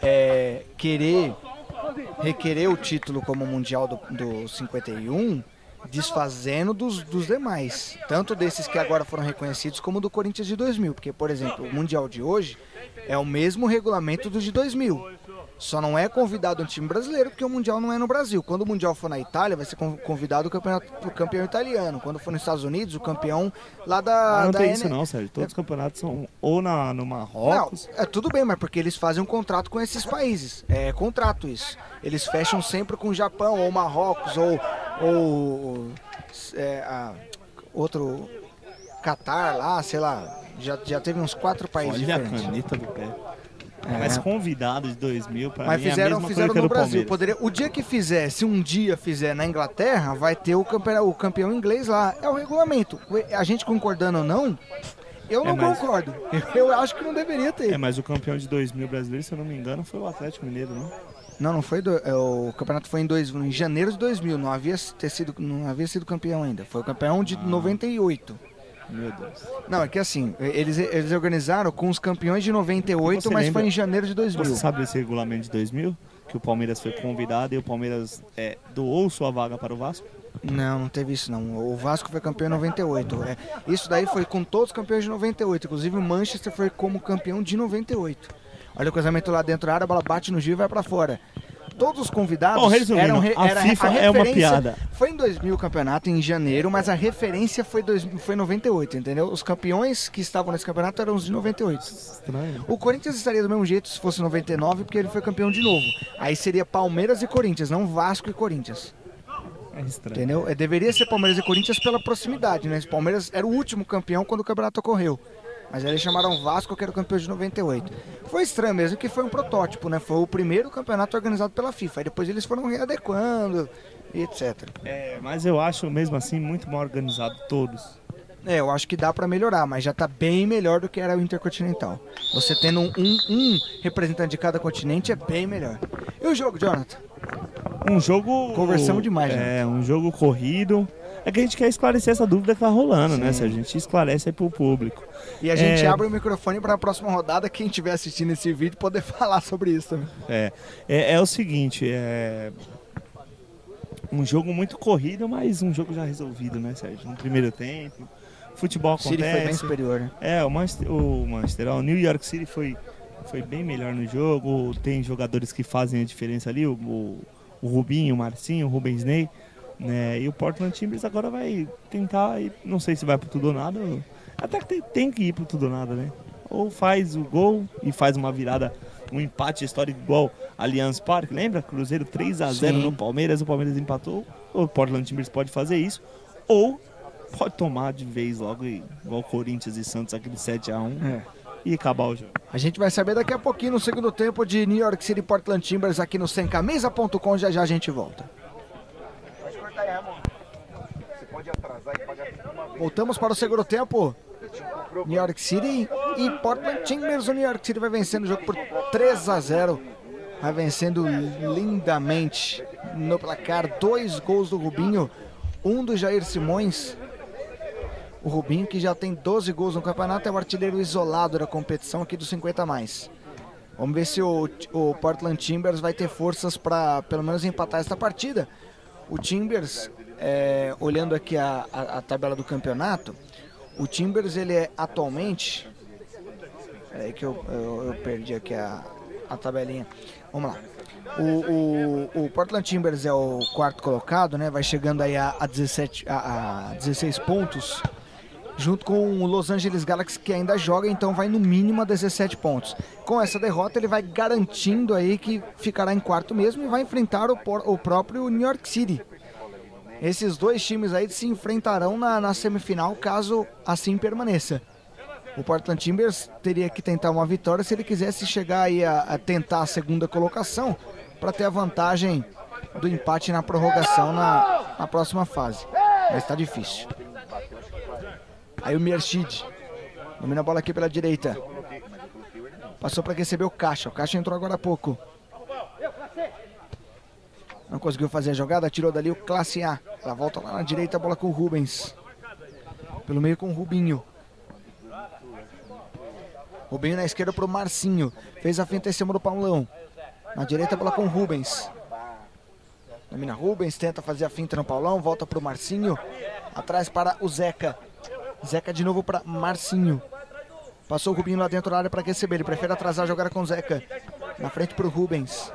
requerer o título como Mundial do 51, desfazendo dos demais. Tanto desses que agora foram reconhecidos, como do Corinthians de 2000. Porque, por exemplo, o Mundial de hoje é o mesmo regulamento do de 2000. Só não é convidado um time brasileiro porque o Mundial não é no Brasil. Quando o Mundial for na Itália, vai ser convidado o campeão italiano. Quando for nos Estados Unidos, o campeão lá da... Não tem isso não, Sérgio. Todos os campeonatos são ou no Marrocos... Não, tudo bem, mas porque eles fazem um contrato com esses países. É contrato isso. Eles fecham sempre com o Japão, ou Marrocos, ou outro... Catar lá, sei lá. Já teve uns 4 países diferentes. Olha a caneta do pé. Mas convidado de 2000 para mas mim fizeram no Brasil. O dia que fizer, se um dia fizer na Inglaterra, vai ter o campeão inglês lá. É o regulamento. A gente concordando ou não, eu não concordo. Eu acho que não deveria ter. Mas o campeão de 2000 brasileiro, se eu não me engano, foi o Atlético Mineiro, não? Não foi. O campeonato foi em janeiro de 2000. Não havia sido campeão ainda. Foi o campeão de 98. Meu Deus. Não, é que assim, eles organizaram com os campeões de 98, mas foi em janeiro de 2000. Você sabe esse regulamento de 2000? Que o Palmeiras foi convidado e o Palmeiras doou sua vaga para o Vasco? Não teve isso não. O Vasco foi campeão em 98. Isso daí foi com todos os campeões de 98. Inclusive o Manchester foi como campeão de 98. Olha o cruzamento lá dentro da área, a bola bate no giro e vai para fora. Todos os convidados a FIFA é uma piada. Foi em 2000 o campeonato, em janeiro, mas a referência foi 98, entendeu? Os campeões que estavam nesse campeonato eram os de 98. Estranho. O Corinthians estaria do mesmo jeito se fosse 99, porque ele foi campeão de novo. Aí seria Palmeiras e Corinthians, não Vasco e Corinthians. É estranho. Entendeu? Deveria ser Palmeiras e Corinthians pela proximidade, né? O Palmeiras era o último campeão quando o campeonato ocorreu. Mas aí eles chamaram Vasco, que era o campeão de 98. Foi estranho mesmo, que foi um protótipo, né? Foi o primeiro campeonato organizado pela FIFA. Aí depois eles foram readequando e etc. Mas eu acho mesmo assim muito mal organizado todos. Eu acho que dá pra melhorar, mas já tá bem melhor do que era o Intercontinental. Você tendo um representante de cada continente é bem melhor. E o jogo, Jonathan? Um jogo... Conversamos demais, né? Um jogo corrido. É que a gente quer esclarecer essa dúvida que tá rolando, né? Se a gente esclarece aí pro público. E a gente abre o microfone para a próxima rodada, quem estiver assistindo esse vídeo poder falar sobre isso também. É o seguinte, um jogo muito corrido, mas um jogo já resolvido, né, Sérgio? No primeiro tempo, futebol acontece. City foi bem superior, né? O New York City foi bem melhor no jogo, tem jogadores que fazem a diferença ali, o Rubinho, o Marcinho, o Rubens Ney, né? E o Portland Timbers agora vai tentar, não sei se vai pro tudo ou nada, até que tem que ir pro tudo ou nada, né? Ou faz o gol e faz uma virada, um empate histórico igual Allianz Parque, lembra? Cruzeiro 3-0 no Palmeiras, o Palmeiras empatou, o Portland Timbers pode fazer isso, ou pode tomar de vez logo, igual Corinthians e Santos, aquele 7-1 e acabar o jogo. A gente vai saber daqui a pouquinho no segundo tempo de New York City Portland Timbers aqui no semcamisa.com, já a gente volta. Pode cortar aí, amor. Você pode atrasar. Voltamos para o segundo tempo. New York City e Portland Timbers. O New York City vai vencendo o jogo por 3-0. Vai vencendo lindamente no placar. 2 gols do Rubinho, 1 do Jair Simões. O Rubinho, que já tem 12 gols no campeonato, é o artilheiro isolado da competição aqui dos 50 mais. Vamos ver se o Portland Timbers vai ter forças para pelo menos empatar esta partida. O Timbers, olhando aqui a tabela do campeonato, o Timbers ele é atualmente... Peraí que eu perdi aqui a tabelinha. Vamos lá. O Portland Timbers é o quarto colocado, né? Vai chegando aí a 16 pontos, junto com o Los Angeles Galaxy, que ainda joga, então vai no mínimo a 17 pontos. Com essa derrota ele vai garantindo aí que ficará em quarto mesmo e vai enfrentar o próprio New York City. Esses dois times aí se enfrentarão na semifinal, caso assim permaneça. O Portland Timbers teria que tentar uma vitória se ele quisesse chegar aí a tentar a segunda colocação, para ter a vantagem do empate na prorrogação na próxima fase. Mas está difícil. Aí o Merchid domina a bola aqui pela direita. Passou para receber o Caixa. O Caixa entrou agora há pouco. Não conseguiu fazer a jogada, tirou dali o Classe A. Ela volta lá na direita, a bola com o Rubens. Pelo meio com o Rubinho. Rubinho na esquerda para o Marcinho. Fez a finta em cima do Paulão. Na direita a bola com o Rubens. Domina Rubens, tenta fazer a finta no Paulão. Volta para o Marcinho. Atrás para o Zeca. Zeca de novo para Marcinho. Passou o Rubinho lá dentro da área para receber. Ele prefere atrasar a jogada com o Zeca. Na frente para o Rubens.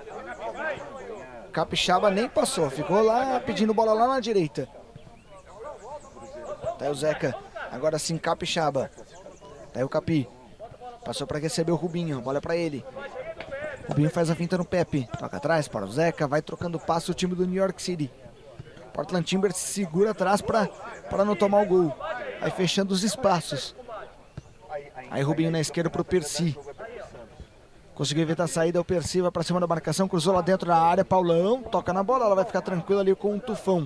Capixaba nem passou. Ficou lá pedindo bola lá na direita. Tá aí o Zeca. Agora sim Capixaba. Tá aí o Capi. Passou para receber o Rubinho. Bola para ele. Rubinho faz a finta no Pepe. Toca atrás para o Zeca. Vai trocando passo o time do New York City. Portland Timbers segura atrás para não tomar o gol. Vai fechando os espaços. Aí Rubinho na esquerda para o Percy. Conseguiu evitar a saída. O Percy vai para cima da marcação. Cruzou lá dentro da área. Paulão toca na bola. Ela vai ficar tranquila ali com o Tufão.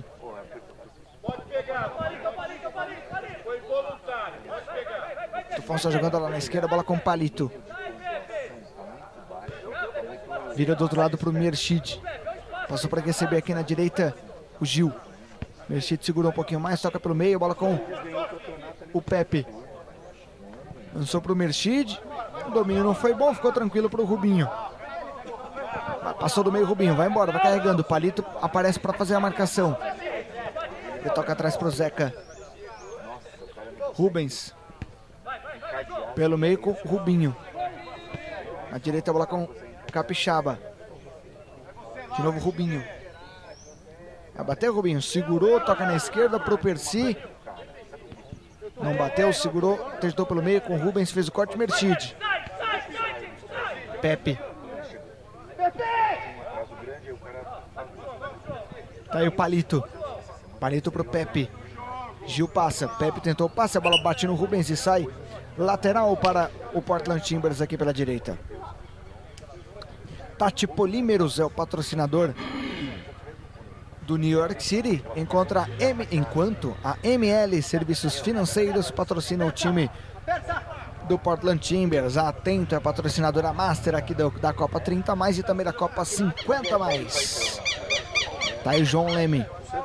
Tufão está jogando lá na esquerda. Bola com o Palito. Vira do outro lado para o Merchid. Passou para receber aqui na direita o Gil. Merchid segurou um pouquinho mais. Toca pelo meio. Bola com o Pepe. Lançou para o Merchid. O domínio não foi bom. Ficou tranquilo para o Rubinho. Passou do meio o Rubinho. Vai embora. Vai carregando. O Palito aparece para fazer a marcação. Ele toca atrás para o Zeca. Rubens. Pelo meio com o Rubinho. Na direita a bola com Capixaba. De novo Rubinho. Vai bater o Rubinho. Segurou, toca na esquerda pro Percy. Não bateu, segurou, tentou pelo meio com o Rubens, fez o corte. Merchid. Pepe. Tá aí o Palito. Palito pro Pepe. Gil passa, Pepe tentou, passa, a bola bate no Rubens e sai. Lateral para o Portland Timbers aqui pela direita. Tati Polímeros é o patrocinador do New York City, enquanto a ML Serviços Financeiros patrocina o time do Portland Timbers. A Atento é a patrocinadora master aqui da Copa 30 mais e também da Copa 50 mais. Tá aí o João Leme.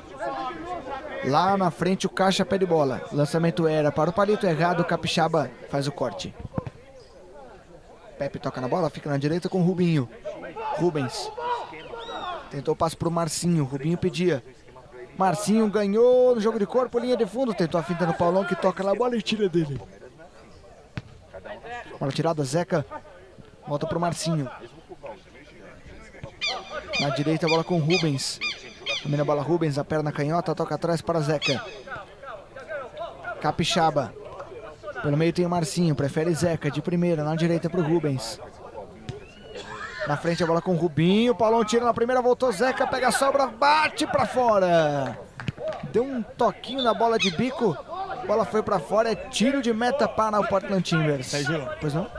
Lá na frente o Caixa pede bola. Lançamento era para o Palito, errado, o Capixaba faz o corte. Pepe toca na bola, fica na direita com o Rubinho. Rubens. Tentou o passe para o Marcinho, Rubinho pedia. Marcinho ganhou no jogo de corpo, linha de fundo. Tentou a finta no Paulão, que toca na bola e tira dele. Bola tirada, Zeca. Volta para o Marcinho. Na direita a bola com o Rubens. Domina a bola Rubens, a perna canhota, toca atrás para Zeca. Capixaba. Pelo meio tem o Marcinho, prefere Zeca, de primeira, na direita para o Rubens. Na frente a bola com o Rubinho, Paulão tira na primeira, voltou Zeca, pega a sobra, bate para fora. Deu um toquinho na bola de bico, a bola foi para fora, é tiro de meta para o Portland Timbers. Sérgio, pois não?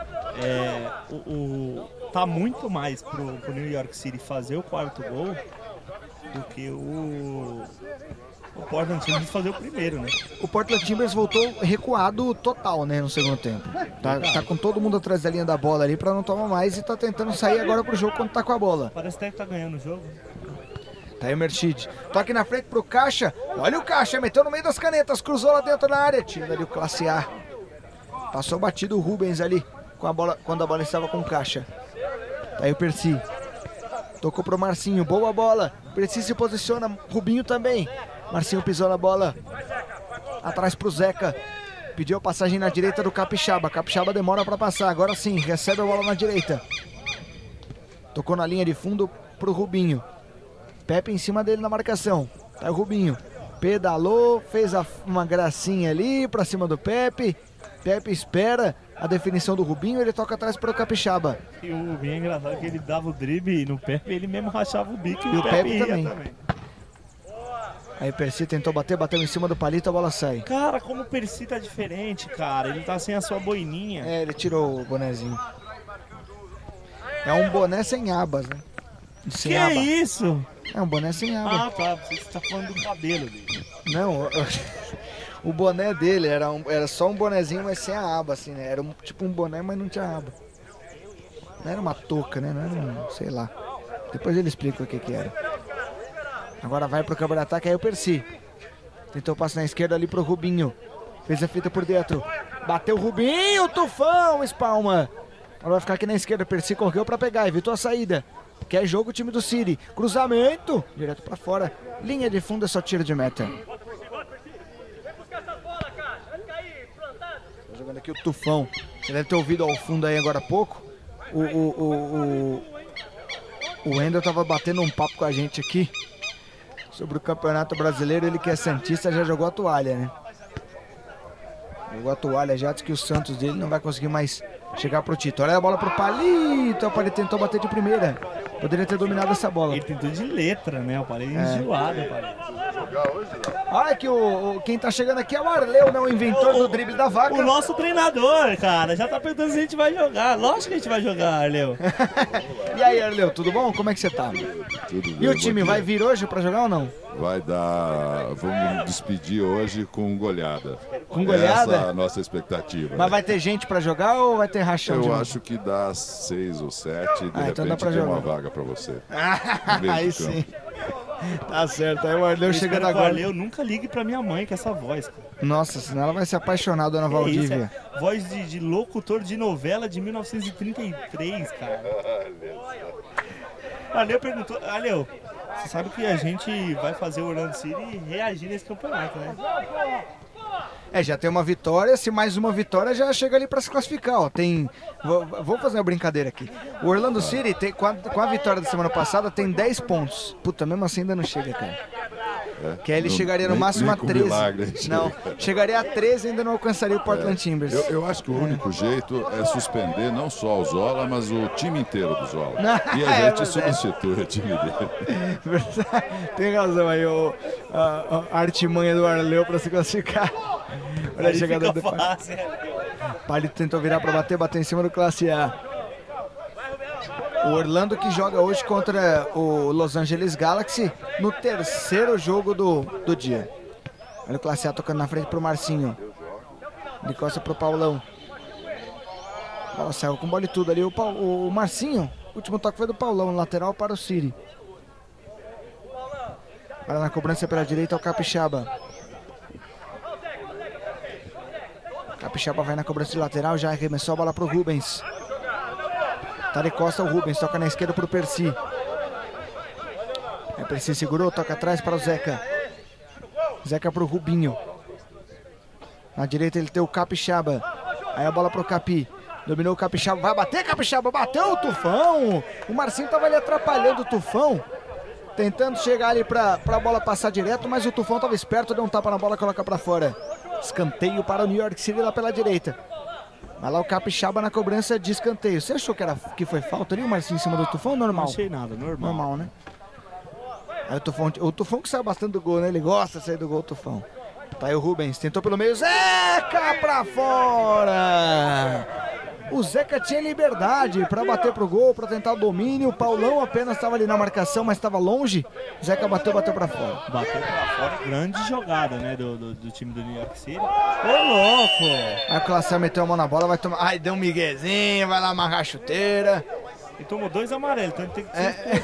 Tá muito mais pro New York City fazer o quarto gol do que o Portland Timbers fazer o primeiro, né? O Portland Timbers voltou recuado total, né, no segundo tempo. Tá com todo mundo atrás da linha da bola ali pra não tomar mais e tá tentando sair agora pro jogo quando tá com a bola. Parece até que tá ganhando o jogo. Tá aí o Merchid. Toque na frente pro Caixa. Olha o Caixa, meteu no meio das canetas, cruzou lá dentro da área. Tira ali o classe A. Passou batido o Rubens ali com a bola, quando a bola estava com o Caixa. Tá aí o Percy. Tocou pro Marcinho, boa bola. Percy se posiciona, Rubinho também. Marcinho pisou na bola. Atrás pro Zeca. Pediu a passagem na direita do Capixaba. Capixaba demora pra passar, agora sim, recebe a bola na direita. Tocou na linha de fundo pro Rubinho. Pepe em cima dele na marcação. Tá o Rubinho. Pedalou, fez uma gracinha ali pra cima do Pepe. Pepe espera a definição do Rubinho, ele toca atrás para o Capixaba. E o Rubinho é engraçado que ele dava o drible no Pepe, ele mesmo rachava o bico e o Pepe também. Aí o Percy tentou bater, bateu em cima do palito, a bola sai. Cara, como o Percy tá diferente, cara. Ele tá sem a sua boininha. É, ele tirou o bonezinho. É um boné sem abas, né? Sem que aba. É isso? É um boné sem aba. Ah, tá. Você tá falando do cabelo dele. Não, o boné dele era só um bonezinho, mas sem a aba, assim, né? Era tipo um boné, mas não tinha aba. Não era uma touca, né? Não era sei lá. Depois ele explica o que era. Agora vai pro campo de ataque, aí o Percy. Tentou passar na esquerda ali pro Rubinho. Fez a fita por dentro. Bateu o Rubinho, Tufão, espalma. Agora vai ficar aqui na esquerda, o Percy correu pra pegar, evitou a saída. Quer jogo o time do City. Cruzamento, direto pra fora. Linha de fundo é só tiro de meta. Tá jogando aqui o Tufão. Você deve ter ouvido ao fundo aí agora há pouco. O Wendel tava batendo um papo com a gente aqui sobre o Campeonato Brasileiro. Ele que é santista já jogou a toalha, né? Jogou a toalha já, diz que o Santos dele não vai conseguir mais chegar pro Tito. Olha a bola pro Palito. O Palito tentou bater de primeira. Poderia ter dominado essa bola. Ele tentou de letra, né? O Palito enjoado, Palito. Olha que quem tá chegando aqui é o Arleu, né? O inventor do drible da vaca. O nosso treinador, cara. Já tá perguntando se a gente vai jogar. Lógico que a gente vai jogar, Arleu. E aí, Arleu, tudo bom? Como é que você tá? Tudo bem. E o time vai vir hoje pra jogar ou não? Vai dar... Vamos despedir hoje com goleada. Com goleada? Essa é a nossa expectativa. Mas vai ter gente pra jogar ou vai ter rachão de Eu novo? acho que dá 6 ou 7 e de então dá repente pra tem jogar. uma vaga pra você. Aí sim. Tá certo, aí o Arleu chegando O agora. Arleu nunca ligue pra minha mãe com essa voz, cara. Nossa, senão ela vai se apaixonar, dona Que Valdívia. isso, voz de locutor de novela de 1933, cara. Arleu perguntou... Arleu, você sabe que a gente vai fazer o Orlando City reagir nesse campeonato, né? Já tem uma vitória, se mais uma vitória já chega ali pra se classificar, ó. Vou fazer uma brincadeira aqui. O Orlando City, com a vitória da semana passada, tem 10 pontos. Puta, mesmo assim ainda não chega, cara. Que aí ele chegaria no máximo a 13. Milagre, não, chegaria a 13 e ainda não alcançaria o Portland Timbers. Eu acho que o único jeito é suspender não só o Zola, mas o time inteiro do Zola. E a gente substitui o time dele. Tem razão aí, a artimanha do Arleu pra se classificar. Olha a chegada do Palito. Palito tentou virar pra bateu em cima do classe A. O Orlando que joga hoje contra o Los Angeles Galaxy no terceiro jogo do dia. Olha o classe A tocando na frente pro Marcinho. De costa pro Paulão. Bola saiu com bola e tudo ali. O Marcinho, o último toque foi do Paulão, lateral para o City. Olha na cobrança pela direita o Capixaba. Capixaba vai na cobrança de lateral, já arremessou a bola pro Rubens. Tá de costa o Rubens, toca na esquerda pro Percy. Aí Percy segurou, toca atrás para o Zeca. Zeca pro Rubinho. Na direita ele tem o Capixaba. Aí a bola pro Capi. Dominou o Capixaba, vai bater Capixaba, bateu o Tufão. O Marcinho tava ali atrapalhando o Tufão. Tentando chegar ali pra bola passar direto, mas o Tufão tava esperto, deu um tapa na bola e coloca pra fora. Escanteio para o New York City lá pela direita. Vai lá o Capixaba na cobrança de escanteio. Você achou que foi falta ali, o Marcinho em cima do Tufão? Normal? Não achei nada, normal. Normal, né? Aí o Tufão que saiu bastante do gol, né? Ele gosta de sair do gol, o Tufão. Tá aí o Rubens, tentou pelo meio, Zeca pra fora! O Zeca tinha liberdade para bater pro gol, para tentar o domínio. O Paulão apenas estava ali na marcação, mas estava longe. O Zeca bateu para fora. Bateu para fora, grande jogada, né, do time do New York City. Ô, louco! Aí o Classiel meteu a mão na bola, vai tomar... Ai, deu um miguezinho, vai lá amarrar a chuteira. E tomou 2 amarelos, então ele tem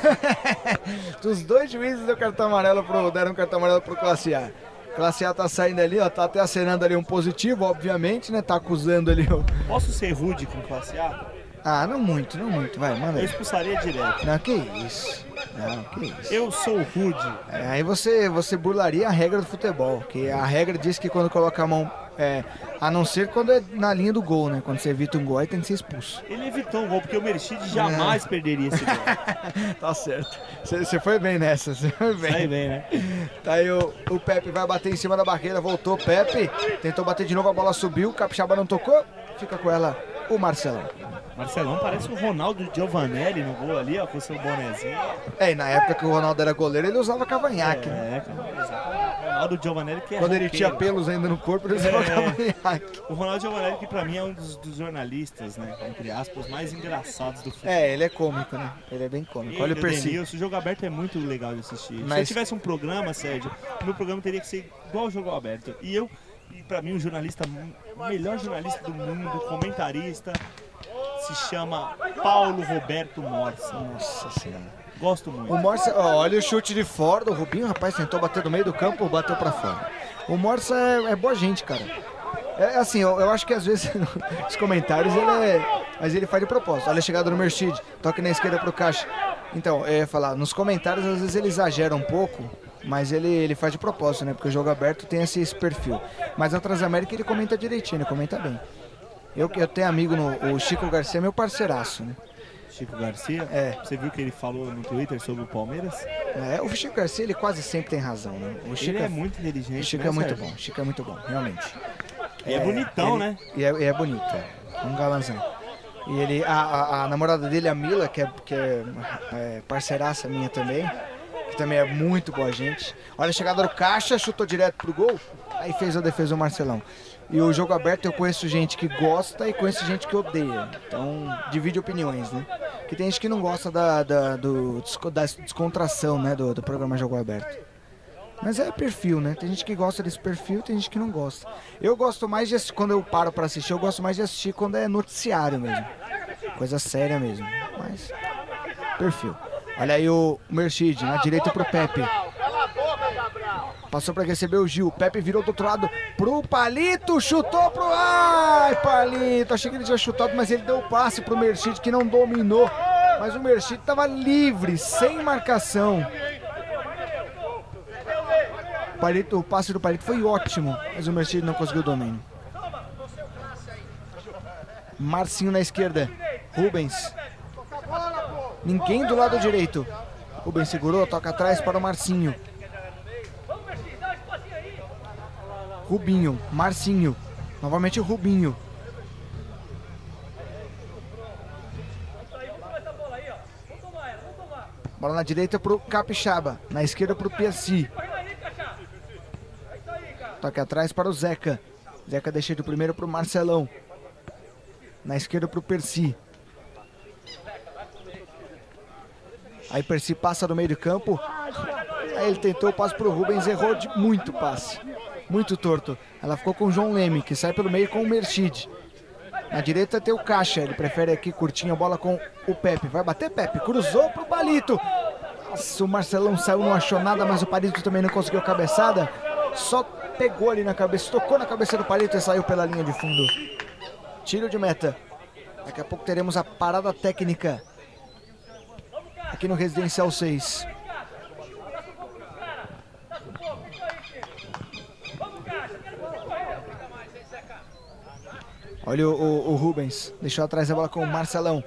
que... Os 2 juízes deram um cartão amarelo pro Classe A. Classe A tá saindo ali, ó, tá até acenando ali um positivo, obviamente, né? Tá acusando ali o... Posso ser rude com Classe A? Ah, não muito, vai, manda aí. Eu expulsaria direto. Não, que isso. Não, que isso. Eu sou rude. Aí você burlaria a regra do futebol, que a regra diz que quando coloca a mão, a não ser quando é na linha do gol, né? Quando você evita um gol, aí tem que ser expulso. Ele evitou um gol, porque o Merchid jamais perderia esse gol. Tá certo. Você foi bem nessa, você foi bem. Sai bem, né? Tá aí o Pepe vai bater em cima da barreira, voltou o Pepe, tentou bater de novo, a bola subiu, o Capixaba não tocou, fica com ela o Marcelão. Marcelão parece o Ronaldo Giovanelli no gol ali, ó, com seu bonezinho. E na época que o Ronaldo era goleiro, ele usava cavanhaque, né? O Ronaldo Giovanelli que é quando ele tinha pelos ainda no corpo, ele usava cavanhaque. O Ronaldo Giovanelli que pra mim é um dos jornalistas, né, entre aspas, mais engraçados do futebol. Ele é cômico, né? Ele é bem cômico. Olha o Percy. O Jogo Aberto é muito legal de assistir. Mas... Se eu tivesse um programa, Sérgio, meu programa teria que ser igual ao Jogo Aberto. E pra mim, o melhor jornalista do mundo, comentarista, se chama Paulo Roberto Morsi. Nossa Senhora. Gosto muito. O Morsi, olha o chute de fora, o Rubinho, rapaz, tentou bater no meio do campo, bateu pra fora. O Morsi é boa gente, cara. Assim, eu acho que às vezes os comentários mas ele faz de propósito. Olha a chegada no Merchid, toque na esquerda pro Caixa. Então, eu ia falar, nos comentários às vezes ele exagera um pouco, mas ele faz de propósito, né? Porque o Jogo Aberto tem esse perfil. Mas na Transamérica ele comenta direitinho, ele comenta bem. Eu tenho amigo, o Chico Garcia é meu parceiraço, né? Chico Garcia? Você viu o que ele falou no Twitter sobre o Palmeiras? O Chico Garcia, ele quase sempre tem razão, né? O Chico ele é muito inteligente, O Chico é muito bom, o Chico é muito bom, realmente. E é bonitão, né? E é bonito, um galanzão. E ele, a namorada dele, a Mila, que é parceiraça minha também, que também é muito boa gente. Olha a chegada do Caixa, chutou direto pro gol, aí fez a defesa do Marcelão. E o Jogo Aberto eu conheço gente que gosta e conheço gente que odeia. Então, divide opiniões, né? Porque tem gente que não gosta da descontração, né, do programa Jogo Aberto. Mas é perfil, né? Tem gente que gosta desse perfil, tem gente que não gosta. Eu gosto mais de assistir, quando eu paro pra assistir, eu gosto mais de assistir quando é noticiário mesmo. Coisa séria mesmo. Mas, perfil. Olha aí o Merchid, na direita pro Pepe. Passou para receber o Gil. O Pepe virou do outro lado pro Palito. Chutou pro... Ai, Palito. Achei que ele tinha chutado, mas ele deu o passe pro Merchid, que não dominou. Mas o Merchid estava livre, sem marcação. O passe do Palito foi ótimo, mas o Merchid não conseguiu o domínio. Marcinho na esquerda. Rubens. Ninguém do lado direito. Rubens segurou, toca atrás para o Marcinho. Rubinho, Marcinho, novamente o Rubinho. Bola na direita pro Capixaba, na esquerda pro Percy. Toque atrás para o Zeca. Zeca deixa de primeiro pro Marcelão. Na esquerda pro Percy. Aí Percy passa no meio do campo. Aí ele tentou o passe pro Rubens, errou de muito passe. Muito torto. Ela ficou com o João Leme, que sai pelo meio com o Merchid. Na direita tem o Caixa, ele prefere aqui curtinho a bola com o Pepe. Vai bater Pepe, cruzou pro Palito. Nossa, o Marcelão saiu, não achou nada, mas o Palito também não conseguiu a cabeçada. Só pegou ali na cabeça, tocou na cabeça do Palito e saiu pela linha de fundo. Tiro de meta. Daqui a pouco teremos a parada técnica aqui no Residencial 6. Olha o Rubens, deixou atrás a bola com o Marcelão.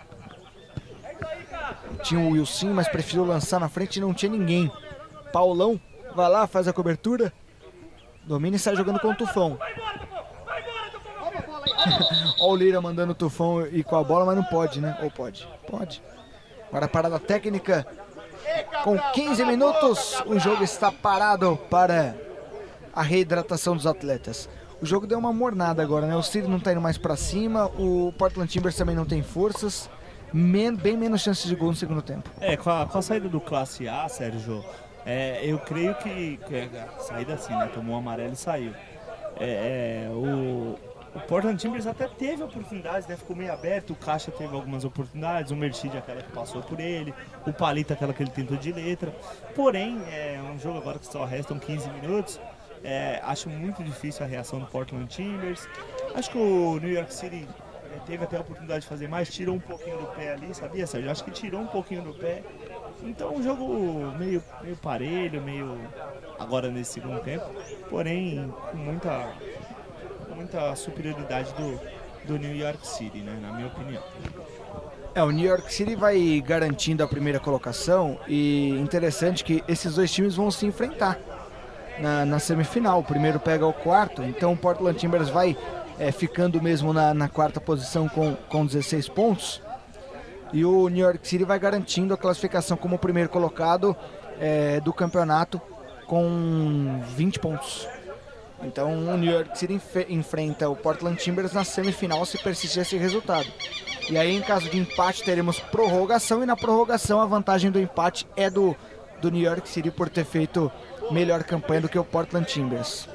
Tinha o Wilson, mas preferiu lançar na frente e não tinha ninguém. Paulão vai lá, faz a cobertura. Domina e sai jogando com o Tufão. Olha o Lira mandando o Tufão ir com a bola, mas não pode, né? Ou pode? Pode. Agora a parada técnica. Com 15 minutos, o jogo está parado para a reidratação dos atletas. o jogo deu uma mornada agora, né? O City não tá indo mais pra cima, o Portland Timbers também não tem forças, bem menos chances de gol no segundo tempo. Com a saída do Classe A, Sérgio, eu creio que a saída assim, né? Tomou um amarelo e saiu. O Portland Timbers até teve oportunidades, né? Ficou meio aberto, o Caixa teve algumas oportunidades, o Mercedes aquela que passou por ele, o Palito aquela que ele tentou de letra. Porém, é um jogo agora que só restam 15 minutos. Acho muito difícil a reação do Portland Timbers. Acho que o New York City teve até a oportunidade de fazer mais, tirou um pouquinho do pé ali, sabia, Sérgio? Acho que tirou um pouquinho do pé. Então um jogo meio parelho, meio agora nesse segundo tempo, porém com muita superioridade do New York City, né, na minha opinião. O New York City vai garantindo a primeira colocação e interessante que esses dois times vão se enfrentar na semifinal. O primeiro pega o quarto, então o Portland Timbers vai ficando mesmo na quarta posição com 16 pontos e o New York City vai garantindo a classificação como primeiro colocado do campeonato com 20 pontos. Então o New York City enfrenta o Portland Timbers na semifinal se persistir esse resultado. E aí em caso de empate teremos prorrogação e na prorrogação a vantagem do empate é do New York City por ter feito melhor campanha do que o Portland Timbers.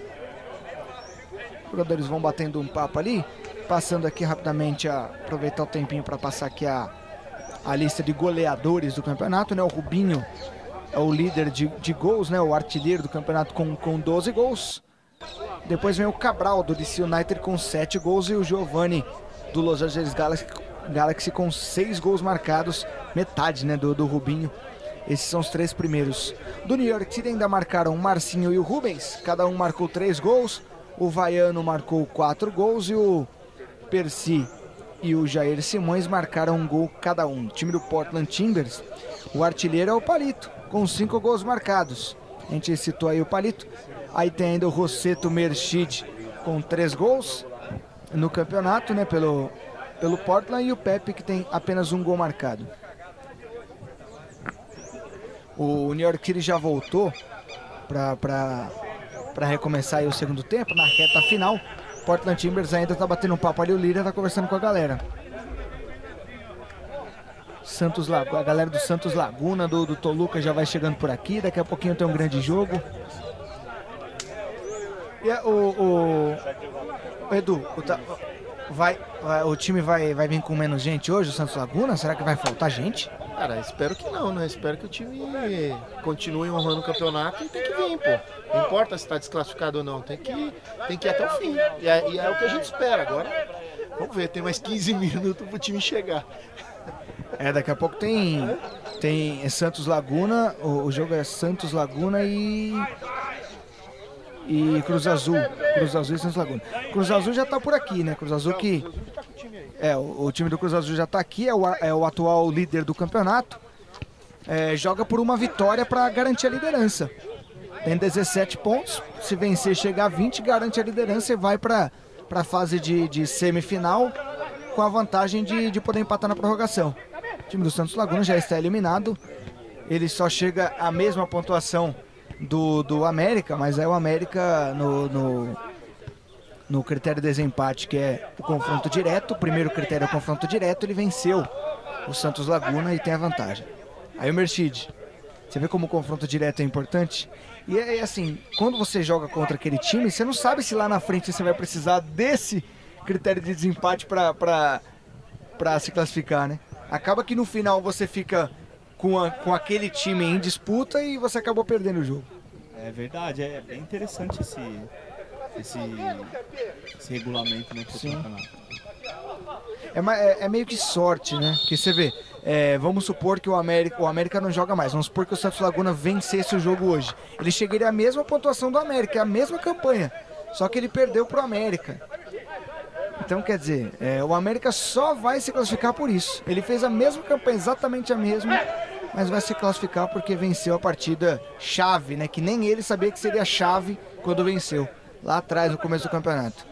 Os jogadores vão batendo um papo ali, passando aqui rapidamente, aproveitar o tempinho para passar aqui a lista de goleadores do campeonato, né? O Rubinho é o líder de gols, né? O artilheiro do campeonato com 12 gols. Depois vem o Cabral do DC United com 7 gols e o Giovanni do Los Angeles Galaxy com 6 gols marcados, metade, né, do Rubinho. Esses são os 3 primeiros. Do New York City ainda marcaram o Marcinho e o Rubens, cada um marcou 3 gols. O Vaiano marcou 4 gols e o Percy e o Jair Simões marcaram um gol cada um. O time do Portland Timbers, o artilheiro é o Palito, com 5 gols marcados. A gente citou aí o Palito. Aí tem ainda o Rosseto Merchid com 3 gols no campeonato, né, pelo Portland, e o Pepe que tem apenas 1 gol marcado. O New York City já voltou para recomeçar aí o segundo tempo, na reta final. Portland Timbers ainda tá batendo um papo ali, o líder tá conversando com a galera. A galera do Santos Laguna, do Toluca já vai chegando por aqui, daqui a pouquinho tem um grande jogo. E Edu, o time vai vir com menos gente hoje, o Santos Laguna? Será que vai faltar gente? Cara, espero que não, né? Espero que o time continue honrando o campeonato e tem que vir, pô. Não importa se tá desclassificado ou não, tem que ir até o fim. E é o que a gente espera agora. Vamos ver, tem mais 15 minutos pro time chegar. Daqui a pouco tem Santos Laguna, o jogo é Santos Laguna e Cruz Azul. Cruz Azul e Santos Laguna. Cruz Azul já tá por aqui, né? Cruz Azul que... o time do Cruz Azul já tá aqui, é o atual líder do campeonato. Joga por uma vitória para garantir a liderança. Tem 17 pontos, se vencer chegar a 20, garante a liderança e vai para a fase de semifinal com a vantagem de poder empatar na prorrogação. O time do Santos Laguna já está eliminado, ele só chega à mesma pontuação do América, mas é o América no critério de desempate, que é o confronto direto. O primeiro critério é o confronto direto, ele venceu o Santos Laguna e tem a vantagem. Aí o Mercedes, você vê como o confronto direto é importante? E assim, quando você joga contra aquele time, você não sabe se lá na frente você vai precisar desse critério de desempate para se classificar, né? Acaba que no final você fica com aquele time em disputa e você acabou perdendo o jogo. É verdade, é bem interessante esse regulamento, né, pro campeonato. É meio que sorte, né? Porque você vê, vamos supor que o América não joga mais, vamos supor que o Santos Laguna vencesse o jogo hoje. Ele chegaria à mesma pontuação do América, a mesma campanha, só que ele perdeu pro América. Então, quer dizer, o América só vai se classificar por isso. Ele fez a mesma campanha, exatamente a mesma, mas vai se classificar porque venceu a partida chave, né? Que nem ele sabia que seria chave quando venceu, lá atrás, no começo do campeonato.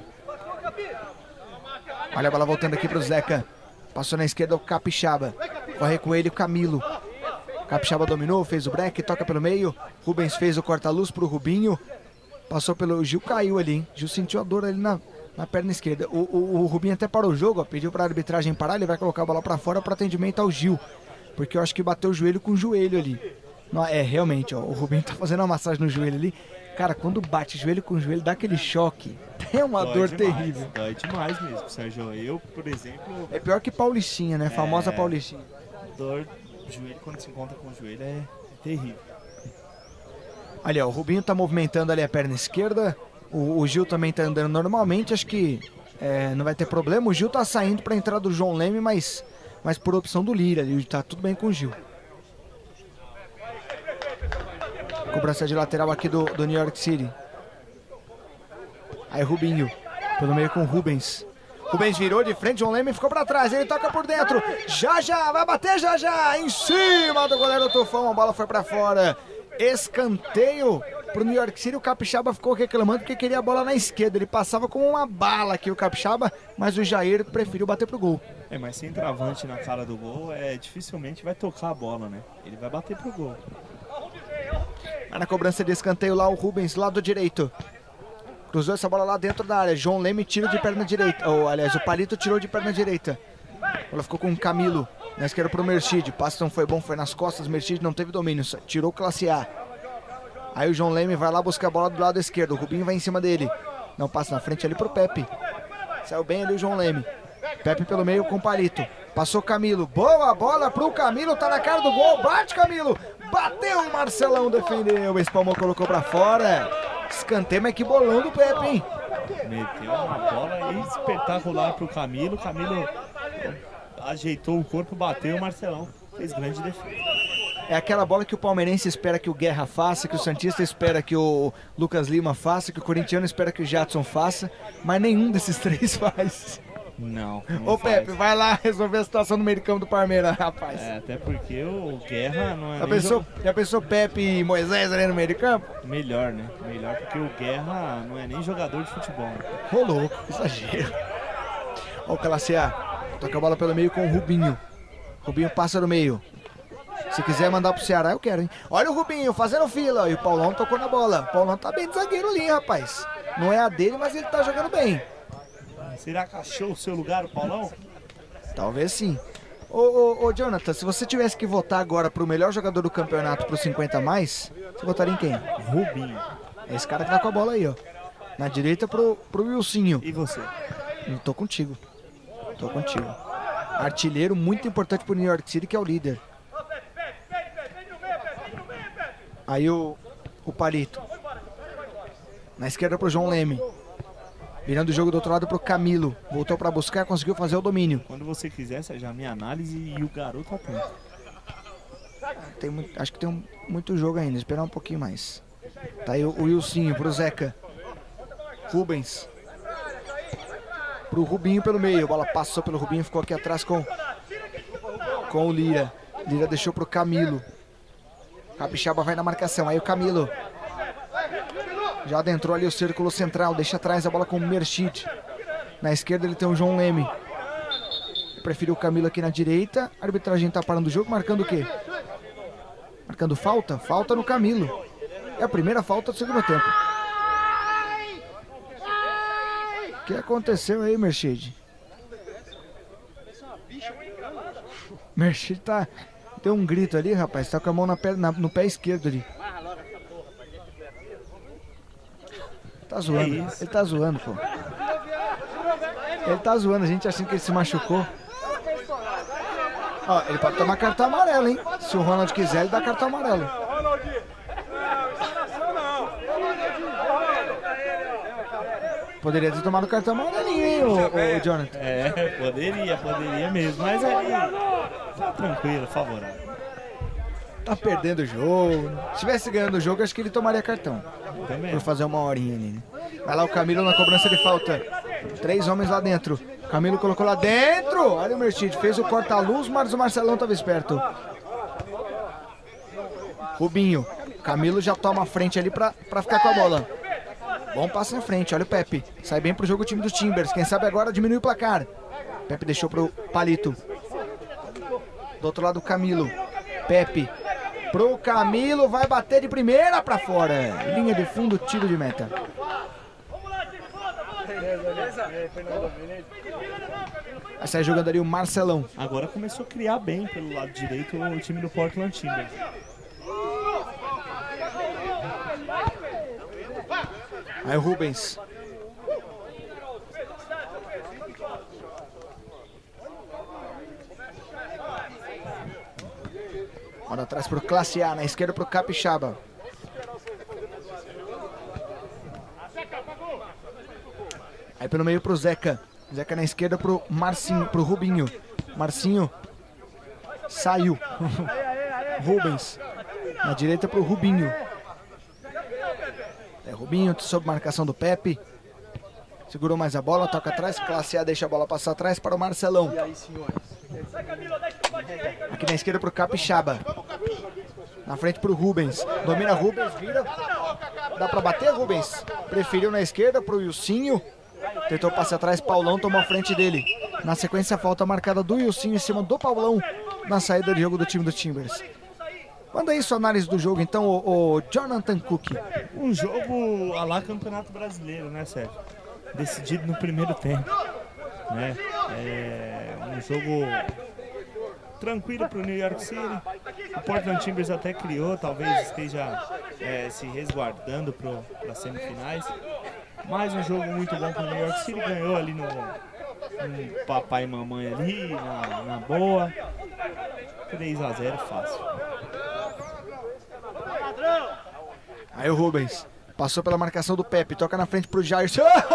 Olha a bola voltando aqui pro Zeca. Passou na esquerda o Capixaba. Corre com ele o Camilo. Capixaba dominou, fez o break, toca pelo meio. Rubens fez o corta-luz pro Rubinho. Passou pelo... O Gil caiu ali, hein? Gil sentiu a dor ali na perna esquerda. O Rubinho até parou o jogo, ó, pediu pra arbitragem parar, ele vai colocar a bola pra fora para atendimento ao Gil. Porque eu acho que bateu o joelho com o joelho ali. Não, realmente, ó, o Rubinho tá fazendo uma massagem no joelho ali. Cara, quando bate joelho com joelho, dá aquele choque. É uma dor demais, terrível. Dói demais mesmo, Sérgio. Eu, por exemplo... É pior que Paulistinha, né? Famosa Paulistinha. Dor de joelho, quando se encontra com o joelho, é terrível. Olha, o Rubinho tá movimentando ali a perna esquerda. O Gil também tá andando normalmente. Acho que não vai ter problema. O Gil tá saindo pra entrada do João Leme, mas por opção do Lira. Ele tá tudo bem com o Gil. Cobrança de lateral aqui do New York City. Aí Rubinho, pelo meio com o Rubens. Rubens virou de frente, João Leme ficou pra trás, ele toca por dentro. Já, vai bater já, em cima do goleiro Tufão, a bola foi pra fora. Escanteio pro New York City, o Capixaba ficou reclamando porque queria a bola na esquerda. Ele passava como uma bala aqui o Capixaba, mas o Jair preferiu bater pro gol. Mas sem travante na cara do gol, dificilmente vai tocar a bola, né? Ele vai bater pro gol. Na cobrança de escanteio lá o Rubens, lado direito. Cruzou essa bola lá dentro da área. João Leme tira de perna direita. Aliás, o Palito tirou de perna direita. Ela ficou com o Camilo. Na esquerda pro Merchid. Passe não foi bom, foi nas costas. Merchid não teve domínio. Tirou classe A. Aí o João Leme vai lá buscar a bola do lado esquerdo. O Rubinho vai em cima dele. Não passa na frente ali pro Pepe. Saiu bem ali o João Leme. Pepe pelo meio com o Palito. Passou Camilo. Boa bola pro Camilo. Tá na cara do gol. Bate Camilo. Bateu o Marcelão, defendeu. Espalmou, colocou pra fora. Escanteio, mas que bolão do Pepe, hein? Meteu uma bola espetacular pro Camilo. Camilo ajeitou o corpo, bateu, o Marcelão fez grande defesa. É aquela bola que o palmeirense espera que o Guerra faça, que o santista espera que o Lucas Lima faça, que o corintiano espera que o Jadson faça, mas nenhum desses três faz. Não. Ô Pepe, vai lá resolver a situação no meio de campo do Palmeiras, rapaz. Até porque o Guerra não é. Já pensou Pepe e Moisés ali no meio de campo? Melhor, né? Melhor porque o Guerra não é nem jogador de futebol. Ô louco, exagero. Ó o classe A. Toca a bola pelo meio com o Rubinho. Rubinho passa no meio. Se quiser mandar pro Ceará, eu quero, hein? Olha o Rubinho fazendo fila. E o Paulão tocou na bola. O Paulão tá bem de zagueiro ali, rapaz. Não é a dele, mas ele tá jogando bem. Será que achou o seu lugar, o Paulão? Talvez sim. Ô Jonathan, se você tivesse que votar agora pro melhor jogador do campeonato pro 50 a mais, você votaria em quem? Rubinho. É esse cara que tá com a bola aí, ó. Na direita pro Wilsinho. E você? Eu tô contigo. Artilheiro muito importante pro New York City, que é o líder. Aí o Palito. Na esquerda pro João Leme. Virando o jogo do outro lado pro Camilo. Voltou pra buscar, conseguiu fazer o domínio. Quando você quiser, Sérgio, a minha análise e o garoto atento. Acho que tem muito jogo ainda, esperar um pouquinho mais. Tá aí o Wilsinho pro Zeca. Rubens. Pro Rubinho pelo meio. A bola passou pelo Rubinho, ficou aqui atrás com o Lira. Lira deixou pro Camilo. Capixaba vai na marcação. Aí o Camilo. Já adentrou ali o círculo central. Deixa atrás a bola com o Merchid. Na esquerda ele tem o João Leme. Preferiu o Camilo aqui na direita. A arbitragem tá parando o jogo. Marcando o quê? Marcando falta? Falta no Camilo. É a primeira falta do segundo tempo. O que aconteceu aí, Merchid? Merchid tá... Deu um grito ali, rapaz. Tá com a mão no pé esquerdo ali. Tá zoando. Ele tá zoando, pô. Ele tá zoando. A gente achando que ele se machucou. Ó, ele pode tomar cartão amarelo, hein? Se o Ronald quiser, ele dá cartão amarelo. Poderia ter tomado cartão amarelinho, hein, o Jonathan? Poderia mesmo. Mas aí, tá tranquilo, favorável. Tá perdendo o jogo. Se tivesse ganhando o jogo, acho que ele tomaria cartão. Também. Por fazer uma horinha ali, né? Vai lá o Camilo na cobrança de falta. 3 homens lá dentro. Camilo colocou lá dentro. Olha o Merchid, fez o corta-luz, mas o Marcelão tava esperto. Rubinho. Camilo já toma a frente ali pra ficar com a bola. Bom passe na frente, olha o Pepe. Sai bem pro jogo o time do Timbers. Quem sabe agora diminui o placar. Pepe deixou pro Palito. Do outro lado o Camilo. Pepe. pro Camilo, vai bater de primeira pra fora. Linha de fundo, tiro de meta. Vai sair jogando ali o Marcelão. Agora começou a criar bem pelo lado direito o time do Portland Timbers. Aí o Rubens. Manda atrás pro Classe A, na esquerda pro Capixaba. Aí pelo meio pro Zeca. Zeca na esquerda pro Marcinho, pro Rubinho. Marcinho saiu. Rubens. Na direita pro Rubinho. Rubinho sob marcação do Pepe. Segurou mais a bola, toca atrás. Classe A deixa a bola passar atrás para o Marcelão. Aqui na esquerda pro Capixaba. Na frente pro Rubens. Domina Rubens, vira. Dá pra bater, Rubens. Preferiu na esquerda pro Ilcinho. Tentou passar atrás, Paulão tomou a frente dele. Na sequência, a falta marcada do Ilcinho em cima do Paulão na saída de jogo do time do Timbers. Manda aí sua análise do jogo, então, o Jonathan Cook. Um jogo a lá Campeonato Brasileiro, né, Sérgio? Decidido no primeiro tempo. Né? Um jogo tranquilo para o New York City. O Portland Timbers até criou, talvez esteja se resguardando para as semifinais. Mais um jogo muito bom para o New York City. Ganhou ali no papai e mamãe ali, na boa. 3-0 fácil. Aí o Rubens passou pela marcação do Pepe, toca na frente pro Jair.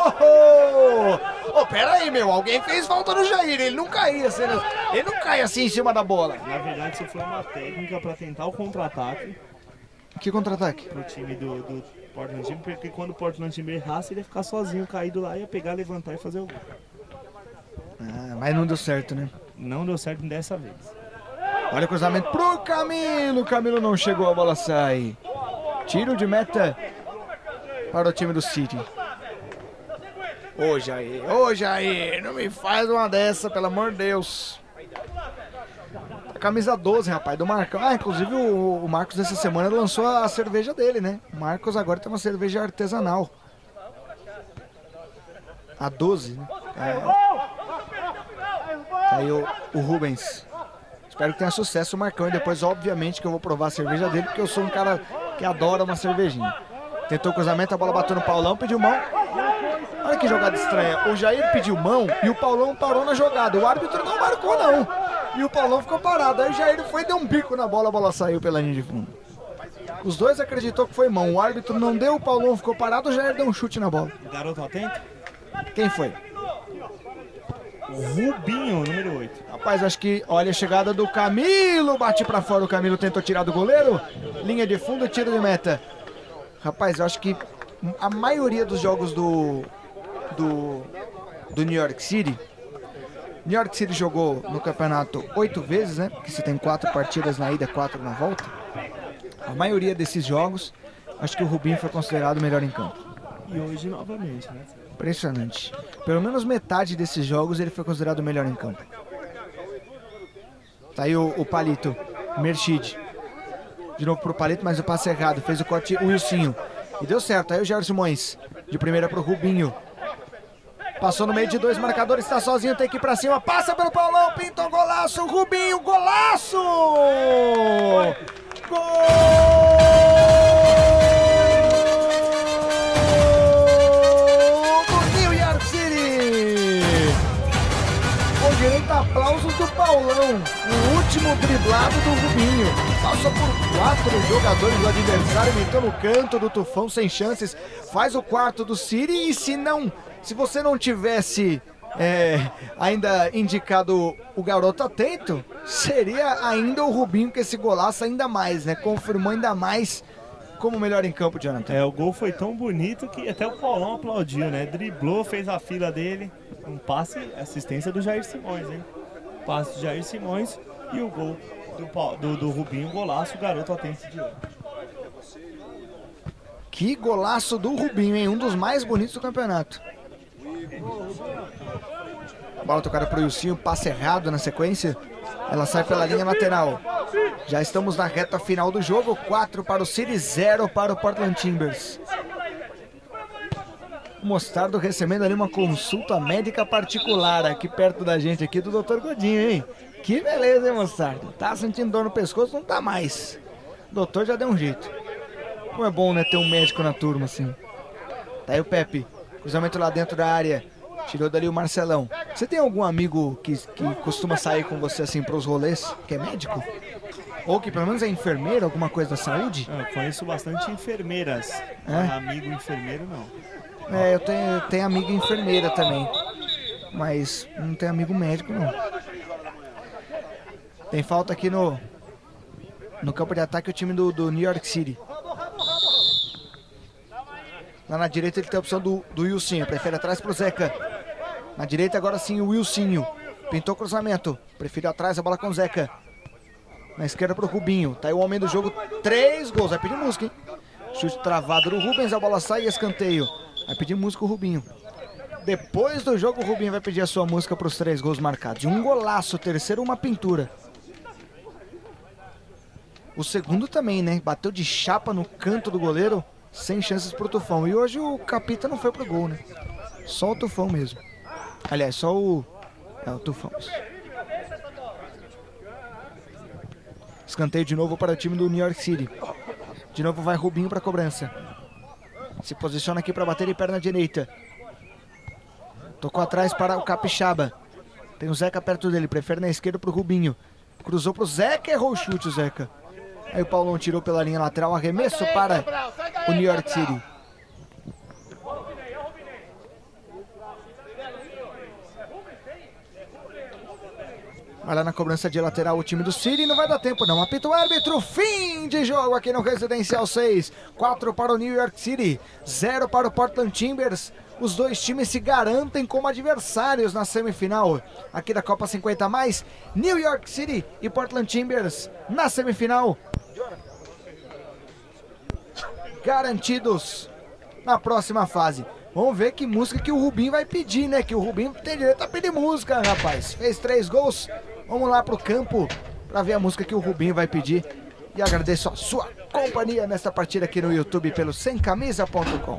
Pera aí, meu, alguém fez falta no Jair, ele não caía assim, ele não cai assim em cima da bola. Na verdade, isso foi uma técnica para tentar o contra-ataque. Que contra-ataque? Pro time do Portland Timbers, porque quando o Portland Timbers errasse, ele ia ficar sozinho, caído lá, ia pegar, levantar e fazer o gol. Mas não deu certo, né? Não deu certo dessa vez. Olha o cruzamento pro Camilo. Camilo não chegou, a bola sai. Tiro de meta para o time do City. Ô Jair, não me faz uma dessa, pelo amor de Deus. A camisa 12, rapaz, do Marcão. Inclusive o Marcos essa semana lançou a cerveja dele, né? O Marcos agora tem uma cerveja artesanal. A 12, né? Aí o Rubens. Espero que tenha sucesso o Marcão. E depois, obviamente, que eu vou provar a cerveja dele, porque eu sou um cara que adora uma cervejinha. Tentou o cruzamento, a bola bateu no Paulão, pediu mão. Olha que jogada estranha. O Jair pediu mão e o Paulão parou na jogada. O árbitro não marcou, não. E o Paulão ficou parado. Aí o Jair foi e deu um bico na bola, a bola saiu pela linha de fundo. Os dois acreditou que foi mão. O árbitro não deu, o Paulão ficou parado, o Jair deu um chute na bola. Garoto atento? Quem foi? O Rubinho, número 8. Rapaz, acho que, olha a chegada do Camilo. Bate pra fora, o Camilo tentou tirar do goleiro. Linha de fundo, tiro de meta. Rapaz, eu acho que a maioria dos jogos do New York City... New York City jogou no campeonato 8 vezes, né? Porque você tem 4 partidas na ida, 4 na volta. A maioria desses jogos, acho que o Rubinho foi considerado o melhor em campo. E hoje novamente, né? Impressionante. Pelo menos metade desses jogos ele foi considerado o melhor em campo. Tá aí o Palito, Merchid. De novo pro Palito, mas o passe errado. Fez o corte, o Wilsinho. E deu certo. Aí o Jair Simões. De primeira pro Rubinho. Passou no meio de 2 marcadores, está sozinho, tem que ir pra cima. Passa pelo Paulão, pintou golaço. Rubinho, golaço! Gol! Do New York City! Com direito a aplausos do Paulão. O último driblado do Rubinho. Passou por 4 jogadores do adversário, meteu no canto do Tufão sem chances. Faz o quarto do City e se você não tivesse ainda indicado o garoto atento, seria ainda o Rubinho com esse golaço ainda mais, né? Confirmou ainda mais como melhor em campo, Jonathan. O gol foi tão bonito que até o Paulão aplaudiu, né? Driblou, fez a fila dele. Um passe, assistência do Jair Simões, hein? Passe do Jair Simões e o gol do Rubinho, golaço, o garoto atento de hoje. Que golaço do Rubinho, hein? Um dos mais bonitos do campeonato. Bola tocada pro Wilsinho, passe errado na sequência. Ela sai pela linha lateral. Já estamos na reta final do jogo. 4 para o City, 0 para o Portland Timbers. O Mostardo recebendo ali uma consulta médica particular aqui perto da gente, aqui do Dr. Godinho, hein? Que beleza, hein, Mostardo? Tá sentindo dor no pescoço? Não tá mais. O doutor já deu um jeito. Como é bom, né, ter um médico na turma, assim. Tá aí o Pepe. Cruzamento lá dentro da área. Tirou dali o Marcelão. Você tem algum amigo que costuma sair com você, assim, pros rolês, que é médico? Ou que pelo menos é enfermeiro, alguma coisa da saúde? Eu conheço bastante enfermeiras. Amigo enfermeiro, não. Eu tenho amiga enfermeira também. Mas não tenho amigo médico, não. Tem falta aqui no campo de ataque o time do New York City. Lá na direita ele tem a opção do Wilsinho. Prefere atrás pro Zeca. Na direita agora sim o Wilsinho. Pintou cruzamento. Prefere atrás a bola com o Zeca. Na esquerda pro Rubinho. Tá aí o homem do jogo. 3 gols. Vai pedir música, hein? Chute travado do Rubens. A bola sai e escanteio. Vai pedir música o Rubinho. Depois do jogo o Rubinho vai pedir a sua música para os 3 gols marcados. E um golaço. Terceiro uma pintura. O segundo também, né? Bateu de chapa no canto do goleiro. Sem chances pro Tufão. E hoje o Capita não foi pro gol, né? Só o Tufão mesmo. Aliás, só o Tufão. Escanteio de novo para o time do New York City. De novo vai Rubinho para a cobrança. Se posiciona aqui para bater de perna direita. Tocou atrás para o Capixaba. Tem o Zeca perto dele. Prefere na esquerda para o Rubinho. Cruzou para o Zeca. Errou o chute o Zeca. Aí o Paulão tirou pela linha lateral. Arremesso para o New York City. Vai lá na cobrança de lateral o time do City. Não vai dar tempo não. Apita o árbitro. Fim de jogo aqui no Residencial 6. 4 para o New York City. 0 para o Portland Timbers. Os dois times se garantem como adversários na semifinal aqui da Copa 50+. New York City e Portland Timbers na semifinal. Garantidos na próxima fase. Vamos ver que música que o Rubinho vai pedir, né? Que o Rubinho tem direito a pedir música, rapaz. Fez 3 gols. Vamos lá pro campo para ver a música que o Rubinho vai pedir. E agradeço a sua companhia nesta partida aqui no YouTube pelo semcamisa.com.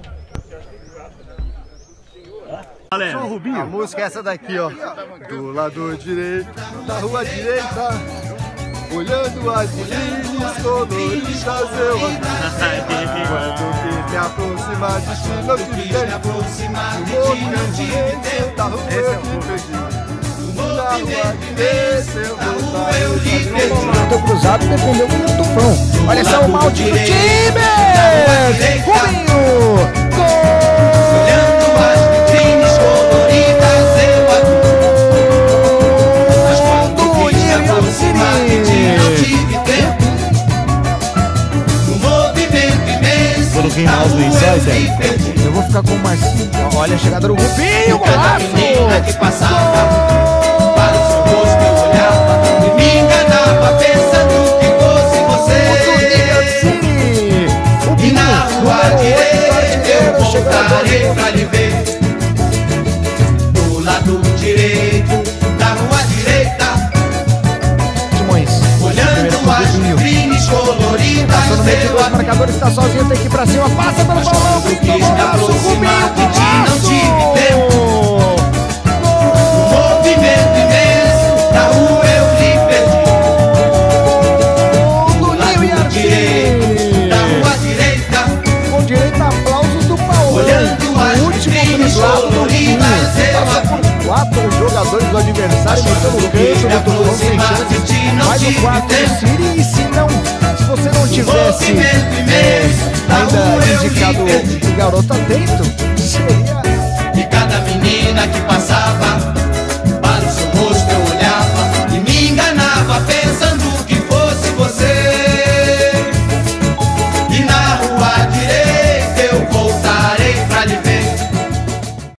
A música é essa daqui, ó. Do lado direito da rua direita, olhando as meninas coloridas, eu quando quis me aproximar de ti, não tive tempo. No movimento da rua eu te perdi. Na rua direita eu vou estar. Teu cruzado defendeu com o Tufão. Olha só o maldito time! Rubinho! Gol! Olhando as vitrines coloridas, eu adoro. Mas quando quis me aproximar de ti, não tive tempo. No movimento imenso. Coloquei mais lençóis, Eu vou ficar com mais. Olha a chegada do Rubinho! Cada menina que passava, para o seu rosto eu olhava e me enganava pensando que fosse você. E na rua direita eu voltarei pra lhe ver. Do lado direito da rua direita, olhando as vitrines coloridas, passou no meio de dois marcadores, está sozinho, tem que ir pra cima, passa pelo balão, quis me aproximar de ti, não tive tempo. Movimento imenso, da rua eu lhe perdi. Do lado direito, da rua direita, com direito a aplausos do Paulo. olhando as vitrines coloridas, eu passa por 4 jogadores do adversário, metendo no canto, do Tufão sem chance. Mais o 4 do City, e se você não tivesse ainda indicado o garoto atento, seria... E cada menina que passava